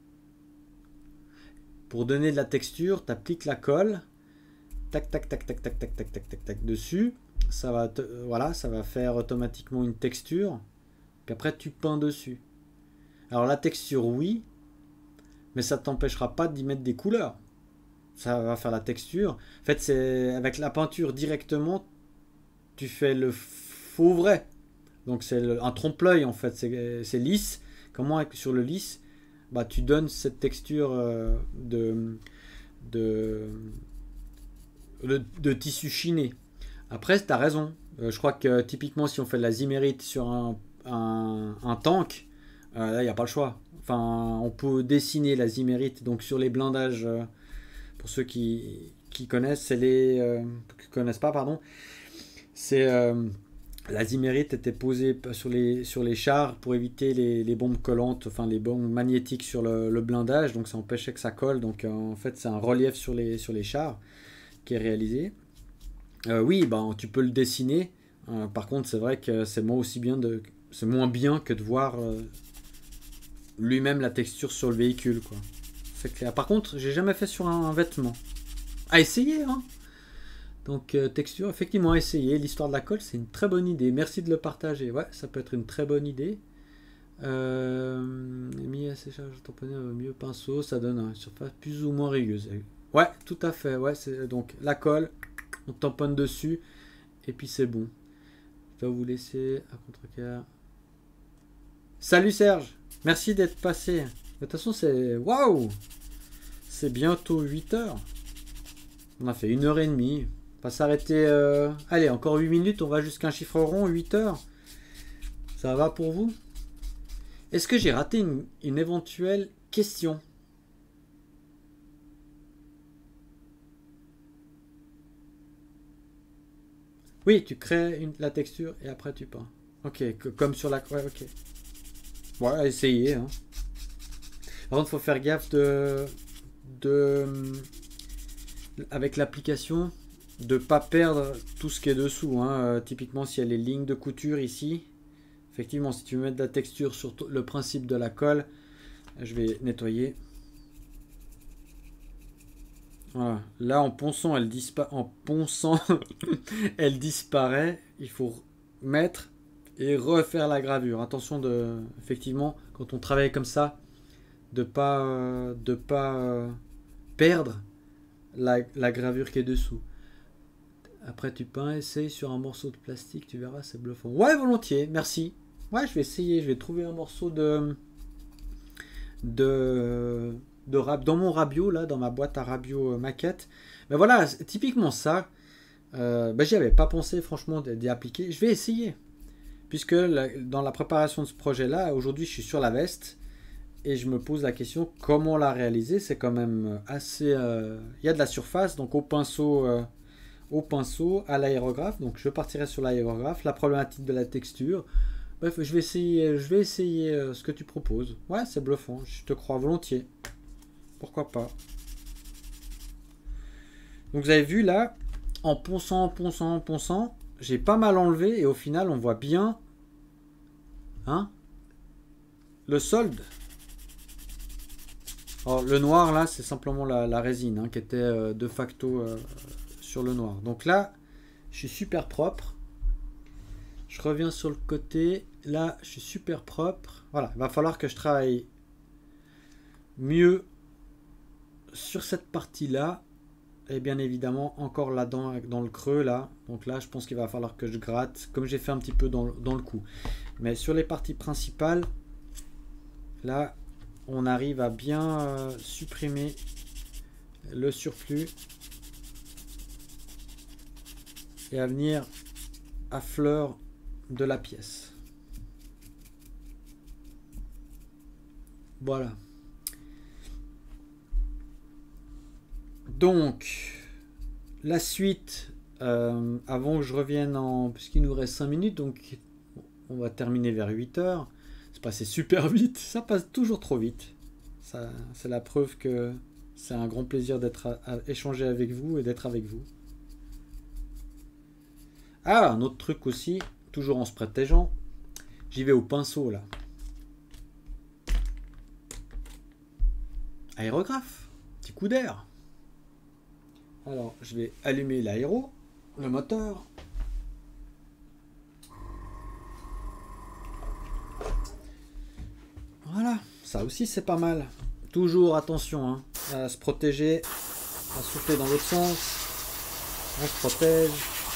Pour donner de la texture, tu appliques la colle, tac, tac, tac, tac, tac, tac, tac, tac, tac, tac, dessus. Ça va, te, voilà, ça va faire automatiquement une texture, puis après tu peins dessus. Alors la texture, oui, mais ça ne t'empêchera pas d'y mettre des couleurs. Ça va faire la texture. En fait, c'est avec la peinture directement, tu fais le faux vrai. Donc c'est un trompe-l'œil en fait, c'est lisse. Comment sur le lisse, bah, tu donnes cette texture euh, de, de, de, de tissu chiné. Après, tu as raison. Euh, je crois que typiquement, si on fait de la zimérite sur un, un, un tank, Euh, là, il n'y a pas le choix. Enfin, on peut dessiner la zimérite. Donc, sur les blindages, euh, pour ceux qui, qui connaissent, c'est les euh, qui connaissent pas, pardon. C'est euh, la zimérite était posée sur les sur les chars pour éviter les, les bombes collantes, enfin les bombes magnétiques sur le, le blindage. Donc, ça empêchait que ça colle. Donc, euh, en fait, c'est un relief sur les sur les chars qui est réalisé. Euh, oui, ben, tu peux le dessiner. Euh, par contre, c'est vrai que c'est moins aussi bien de, c'est moins bien que de voir euh, lui-même la texture sur le véhicule, quoi. C'est clair. Par contre, j'ai jamais fait sur un, un vêtement. À essayer, hein. Donc euh, texture, effectivement, à essayer. L'histoire de la colle, c'est une très bonne idée. Merci de le partager. Ouais, ça peut être une très bonne idée. Euh, mis à séchage, tamponner au mieux pinceau, ça donne une surface plus ou moins rugueuse. Ouais, tout à fait. Ouais, c'est donc la colle, on tamponne dessus et puis c'est bon. Je dois vous laisser à contre-cœur. Salut Serge, merci d'être passé. De toute façon, c'est waouh, c'est bientôt huit heures. On a fait une heure et demie. On va s'arrêter. Euh... Allez, encore huit minutes. On va jusqu'à un chiffre rond, huit heures. Ça va pour vous? Est-ce que j'ai raté une, une éventuelle question? Oui, tu crées une, la texture et après tu peins. Ok, que, comme sur la... Ouais, ok. Ouais, essayez. Hein. Par contre, il faut faire gaffe de... de avec l'application, de pas perdre tout ce qui est dessous. Hein. Euh, typiquement, s'il y a les lignes de couture ici... Effectivement, si tu veux mettre de la texture sur le principe de la colle, je vais nettoyer. Voilà. Là, en ponçant, elle disparaît. En ponçant, elle disparaît. Il faut mettre et refaire la gravure. Attention de, effectivement, quand on travaille comme ça, de pas, de pas perdre la, la gravure qui est dessous. Après, tu peins, essaye sur un morceau de plastique, tu verras, c'est bluffant. Ouais, volontiers, merci. Ouais, je vais essayer, je vais trouver un morceau de... de... de rab... dans mon rabio, là, dans ma boîte à rabio maquette. Mais voilà, typiquement ça, euh, ben, j'y avais pas pensé, franchement, d'y appliquer. Je vais essayer. Puisque la, dans la préparation de ce projet-là, aujourd'hui, je suis sur la veste. Et je me pose la question, comment la réaliser? C'est quand même assez... Euh... Il y a de la surface, donc au pinceau... Euh... au pinceau, à l'aérographe. Donc je partirai sur l'aérographe, la problématique de la texture. Bref, je vais essayer, je vais essayer ce que tu proposes. Ouais, c'est bluffant, je te crois volontiers. Pourquoi pas. Donc vous avez vu là, en ponçant, en ponçant, en ponçant, j'ai pas mal enlevé et au final on voit bien hein, le solde. Alors le noir là, c'est simplement la, la résine hein, qui était euh, de facto... Euh, sur le noir. Donc là, je suis super propre. Je reviens sur le côté. Là, je suis super propre. Voilà, il va falloir que je travaille mieux sur cette partie-là. Et bien évidemment, encore là-dedans, dans le creux, là. Donc là, je pense qu'il va falloir que je gratte, comme j'ai fait un petit peu dans, dans le cou. Mais sur les parties principales, là, on arrive à bien euh, supprimer le surplus. Et à venir à fleur de la pièce. Voilà. Donc, la suite, euh, avant que je revienne en... Puisqu'il nous reste cinq minutes, donc on va terminer vers huit heures. C'est passé super vite, ça passe toujours trop vite. C'est la preuve que c'est un grand plaisir d'être à, à échanger avec vous et d'être avec vous. Ah, un autre truc aussi, toujours en se protégeant, j'y vais au pinceau là. Aérographe, petit coup d'air. Alors, je vais allumer l'aéro, le moteur. Voilà, ça aussi c'est pas mal. Toujours attention hein, à se protéger, à souffler dans l'autre sens. On se protège.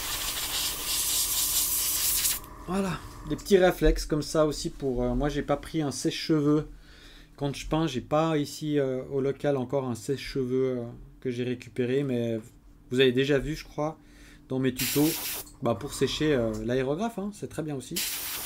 Voilà, des petits réflexes comme ça aussi pour... Euh, moi, j'ai pas pris un sèche-cheveux. Quand je peins, j'ai pas ici euh, au local encore un sèche-cheveux euh, que j'ai récupéré. Mais vous avez déjà vu, je crois, dans mes tutos, bah, pour sécher euh, l'aérographe. Hein, c'est très bien aussi.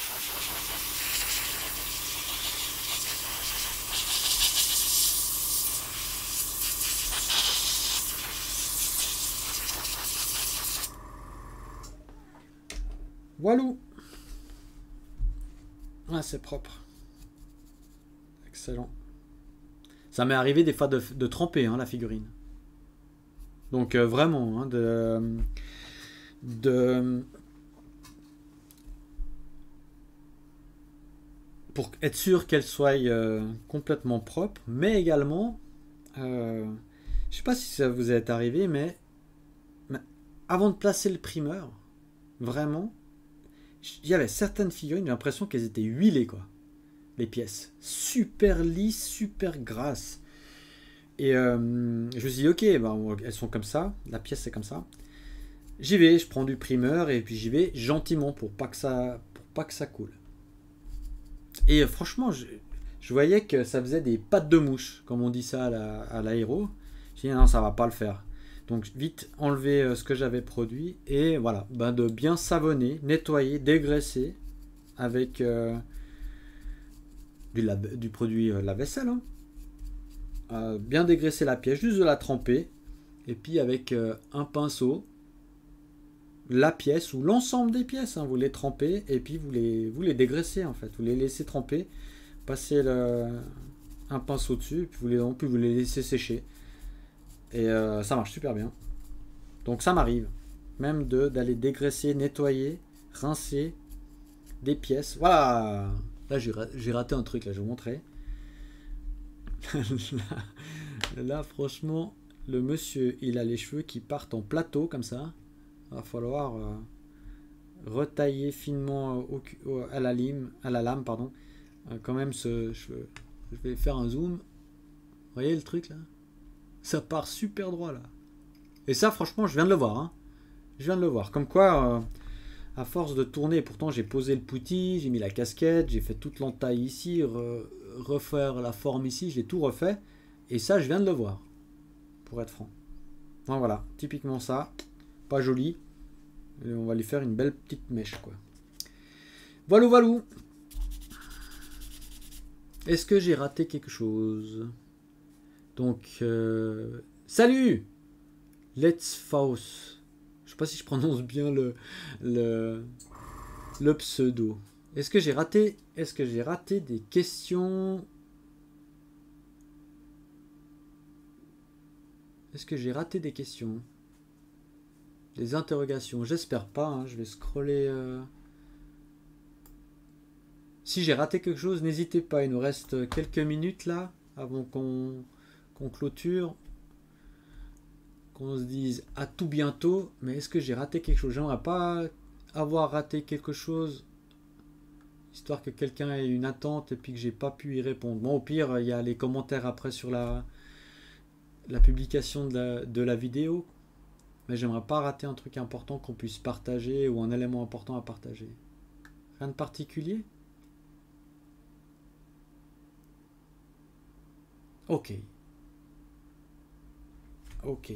Voilà. Ah, c'est propre. Excellent. Ça m'est arrivé des fois de, de tremper hein, la figurine. Donc euh, vraiment, hein, de, de... pour être sûr qu'elle soit euh, complètement propre, mais également, euh, je sais pas si ça vous est arrivé, mais, mais avant de placer le primeur, vraiment, il y avait certaines figurines, j'ai l'impression qu'elles étaient huilées, quoi. les pièces. Super lisses, super grasses. Et euh, je me suis dit, ok, ben, elles sont comme ça, la pièce c'est comme ça. J'y vais, je prends du primeur et puis j'y vais gentiment pour pas que ça, pour pas que ça coule. Et euh, franchement, je, je voyais que ça faisait des pattes de mouche, comme on dit ça à l'aéro. La, j'ai dit non, ça va pas le faire. Donc vite enlever euh, ce que j'avais produit et voilà, ben, de bien savonner, nettoyer, dégraisser avec euh, du, lave, du produit euh, lave-vaisselle. Hein. Euh, bien dégraisser la pièce, juste de la tremper et puis avec euh, un pinceau, la pièce ou l'ensemble des pièces, hein, vous les trempez et puis vous les, vous les dégraissez en fait, vous les laissez tremper, passez le, un pinceau dessus et puis vous les, puis vous les laissez sécher et euh, ça marche super bien. Donc ça m'arrive même de d'aller dégraisser, nettoyer, rincer des pièces. Voilà, là j'ai raté un truc, là je vais vous montrer. là, là franchement le monsieur il a les cheveux qui partent en plateau comme ça. Il va falloir euh, retailler finement au, au, à la lime, à la lame, pardon. Euh, quand même, ce, je, je vais faire un zoom. Vous voyez le truc là? Ça part super droit là. Et ça, franchement, je viens de le voir. Hein. Je viens de le voir. Comme quoi, euh, à force de tourner, pourtant j'ai posé le poutis, j'ai mis la casquette, j'ai fait toute l'entaille ici, re, refaire la forme ici, j'ai tout refait. Et ça, je viens de le voir. Pour être franc. Donc voilà, typiquement ça. Pas joli. Et on va lui faire une belle petite mèche, quoi. Voilà, voilà. Est-ce que j'ai raté quelque chose? Donc, euh, salut Let's Faust. Je sais pas si je prononce bien le, le, le pseudo. Est-ce que j'ai raté, est-ce que j'ai raté des questions? Est-ce que j'ai raté des questions? Des interrogations, j'espère pas, hein. Je vais scroller. Euh... Si j'ai raté quelque chose, n'hésitez pas, il nous reste quelques minutes là, avant qu'on qu'on clôture, qu'on se dise à tout bientôt, mais est-ce que j'ai raté quelque chose? J'aimerais pas avoir raté quelque chose, histoire que quelqu'un ait une attente et puis que j'ai pas pu y répondre. Bon, au pire, il y a les commentaires après sur la, la publication de la, de la vidéo. Mais j'aimerais pas rater un truc important qu'on puisse partager ou un élément important à partager. Rien de particulier? Ok. Ok.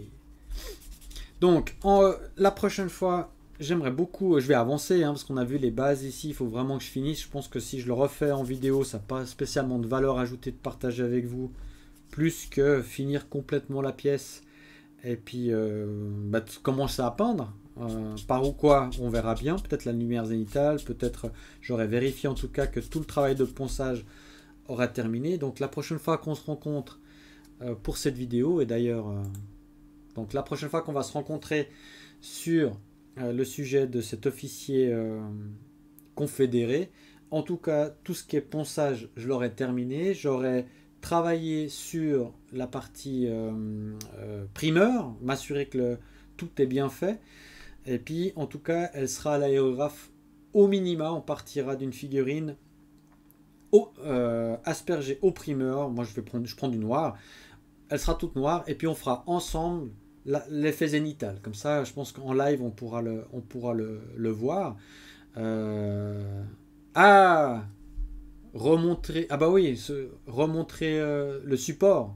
Donc, en, la prochaine fois, j'aimerais beaucoup... Je vais avancer, hein, parce qu'on a vu les bases ici. Il faut vraiment que je finisse. Je pense que si je le refais en vidéo, ça n'a pas spécialement de valeur ajoutée de partager avec vous. Plus que finir complètement la pièce. Et puis, euh, bah, commencer à peindre. Euh, par ou quoi, on verra bien. Peut-être la lumière zénitale. Peut-être, j'aurais vérifié en tout cas que tout le travail de ponçage aura terminé. Donc, la prochaine fois qu'on se rencontre euh, pour cette vidéo, et d'ailleurs, euh, donc la prochaine fois qu'on va se rencontrer sur euh, le sujet de cet officier euh, confédéré, en tout cas, tout ce qui est ponçage, je l'aurai terminé. J'aurai travailler sur la partie euh, euh, primeur, m'assurer que le, tout est bien fait. Et puis, en tout cas, elle sera à l'aérographe au minima. On partira d'une figurine au, euh, aspergée au primeur. Moi, je vais prendre, je prends du noir. Elle sera toute noire. Et puis, on fera ensemble l'effet zénital. Comme ça, je pense qu'en live, on pourra le, on pourra le, le voir. Euh... Ah Remontrer, ah bah oui, ce, remontrer euh, le support.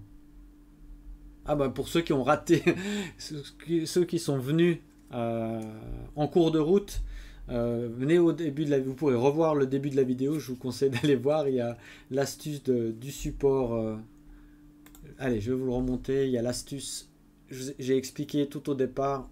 Ah bah pour ceux qui ont raté, ceux, qui, ceux qui sont venus euh, en cours de route, euh, venez au début de la, vous pourrez revoir le début de la vidéo. Je vous conseille d'aller voir. Il y a l'astuce du support. Euh, allez, je vais vous le remonter. Il y a l'astuce. J'ai expliqué tout au départ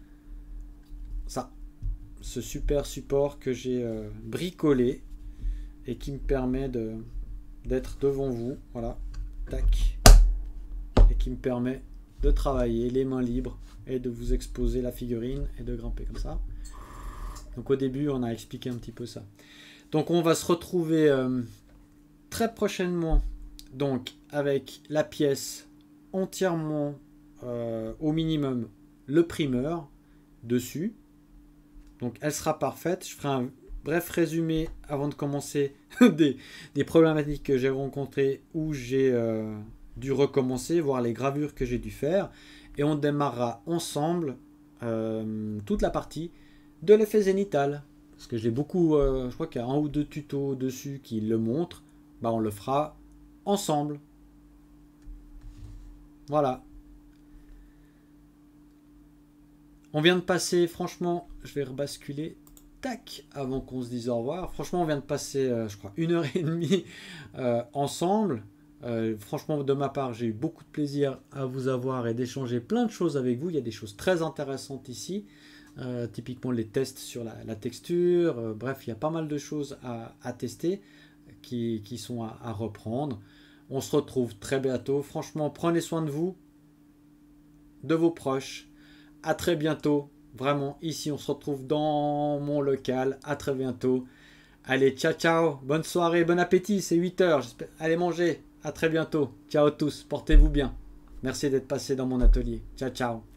ça, ce super support que j'ai euh, bricolé. Et qui me permet de d'être devant vous, voilà, tac, et qui me permet de travailler les mains libres et de vous exposer la figurine et de grimper comme ça. Donc au début, on a expliqué un petit peu ça. Donc on va se retrouver euh, très prochainement, donc avec la pièce entièrement euh, au minimum le primeur dessus. Donc elle sera parfaite. Je ferai un bref résumé avant de commencer des, des problématiques que j'ai rencontrées où j'ai euh, dû recommencer, voir les gravures que j'ai dû faire. Et on démarrera ensemble euh, toute la partie de l'effet zénital. Parce que j'ai beaucoup, euh, je crois qu'il y a un ou deux tutos dessus qui le montrent. Bah, on le fera ensemble. Voilà. On vient de passer, franchement, je vais rebasculer, tac, avant qu'on se dise au revoir. Franchement, on vient de passer, euh, je crois, une heure et demie euh, ensemble. Euh, franchement, de ma part, j'ai eu beaucoup de plaisir à vous avoir et d'échanger plein de choses avec vous. Il y a des choses très intéressantes ici. Euh, typiquement, les tests sur la, la texture. Euh, bref, il y a pas mal de choses à, à tester qui, qui sont à, à reprendre. On se retrouve très bientôt. Franchement, prenez soin de vous, de vos proches. À très bientôt. Vraiment, ici, on se retrouve dans mon local. À très bientôt. Allez, ciao, ciao. Bonne soirée, bon appétit. C'est huit heures. Allez manger. À très bientôt. Ciao tous. Portez-vous bien. Merci d'être passé dans mon atelier. Ciao, ciao.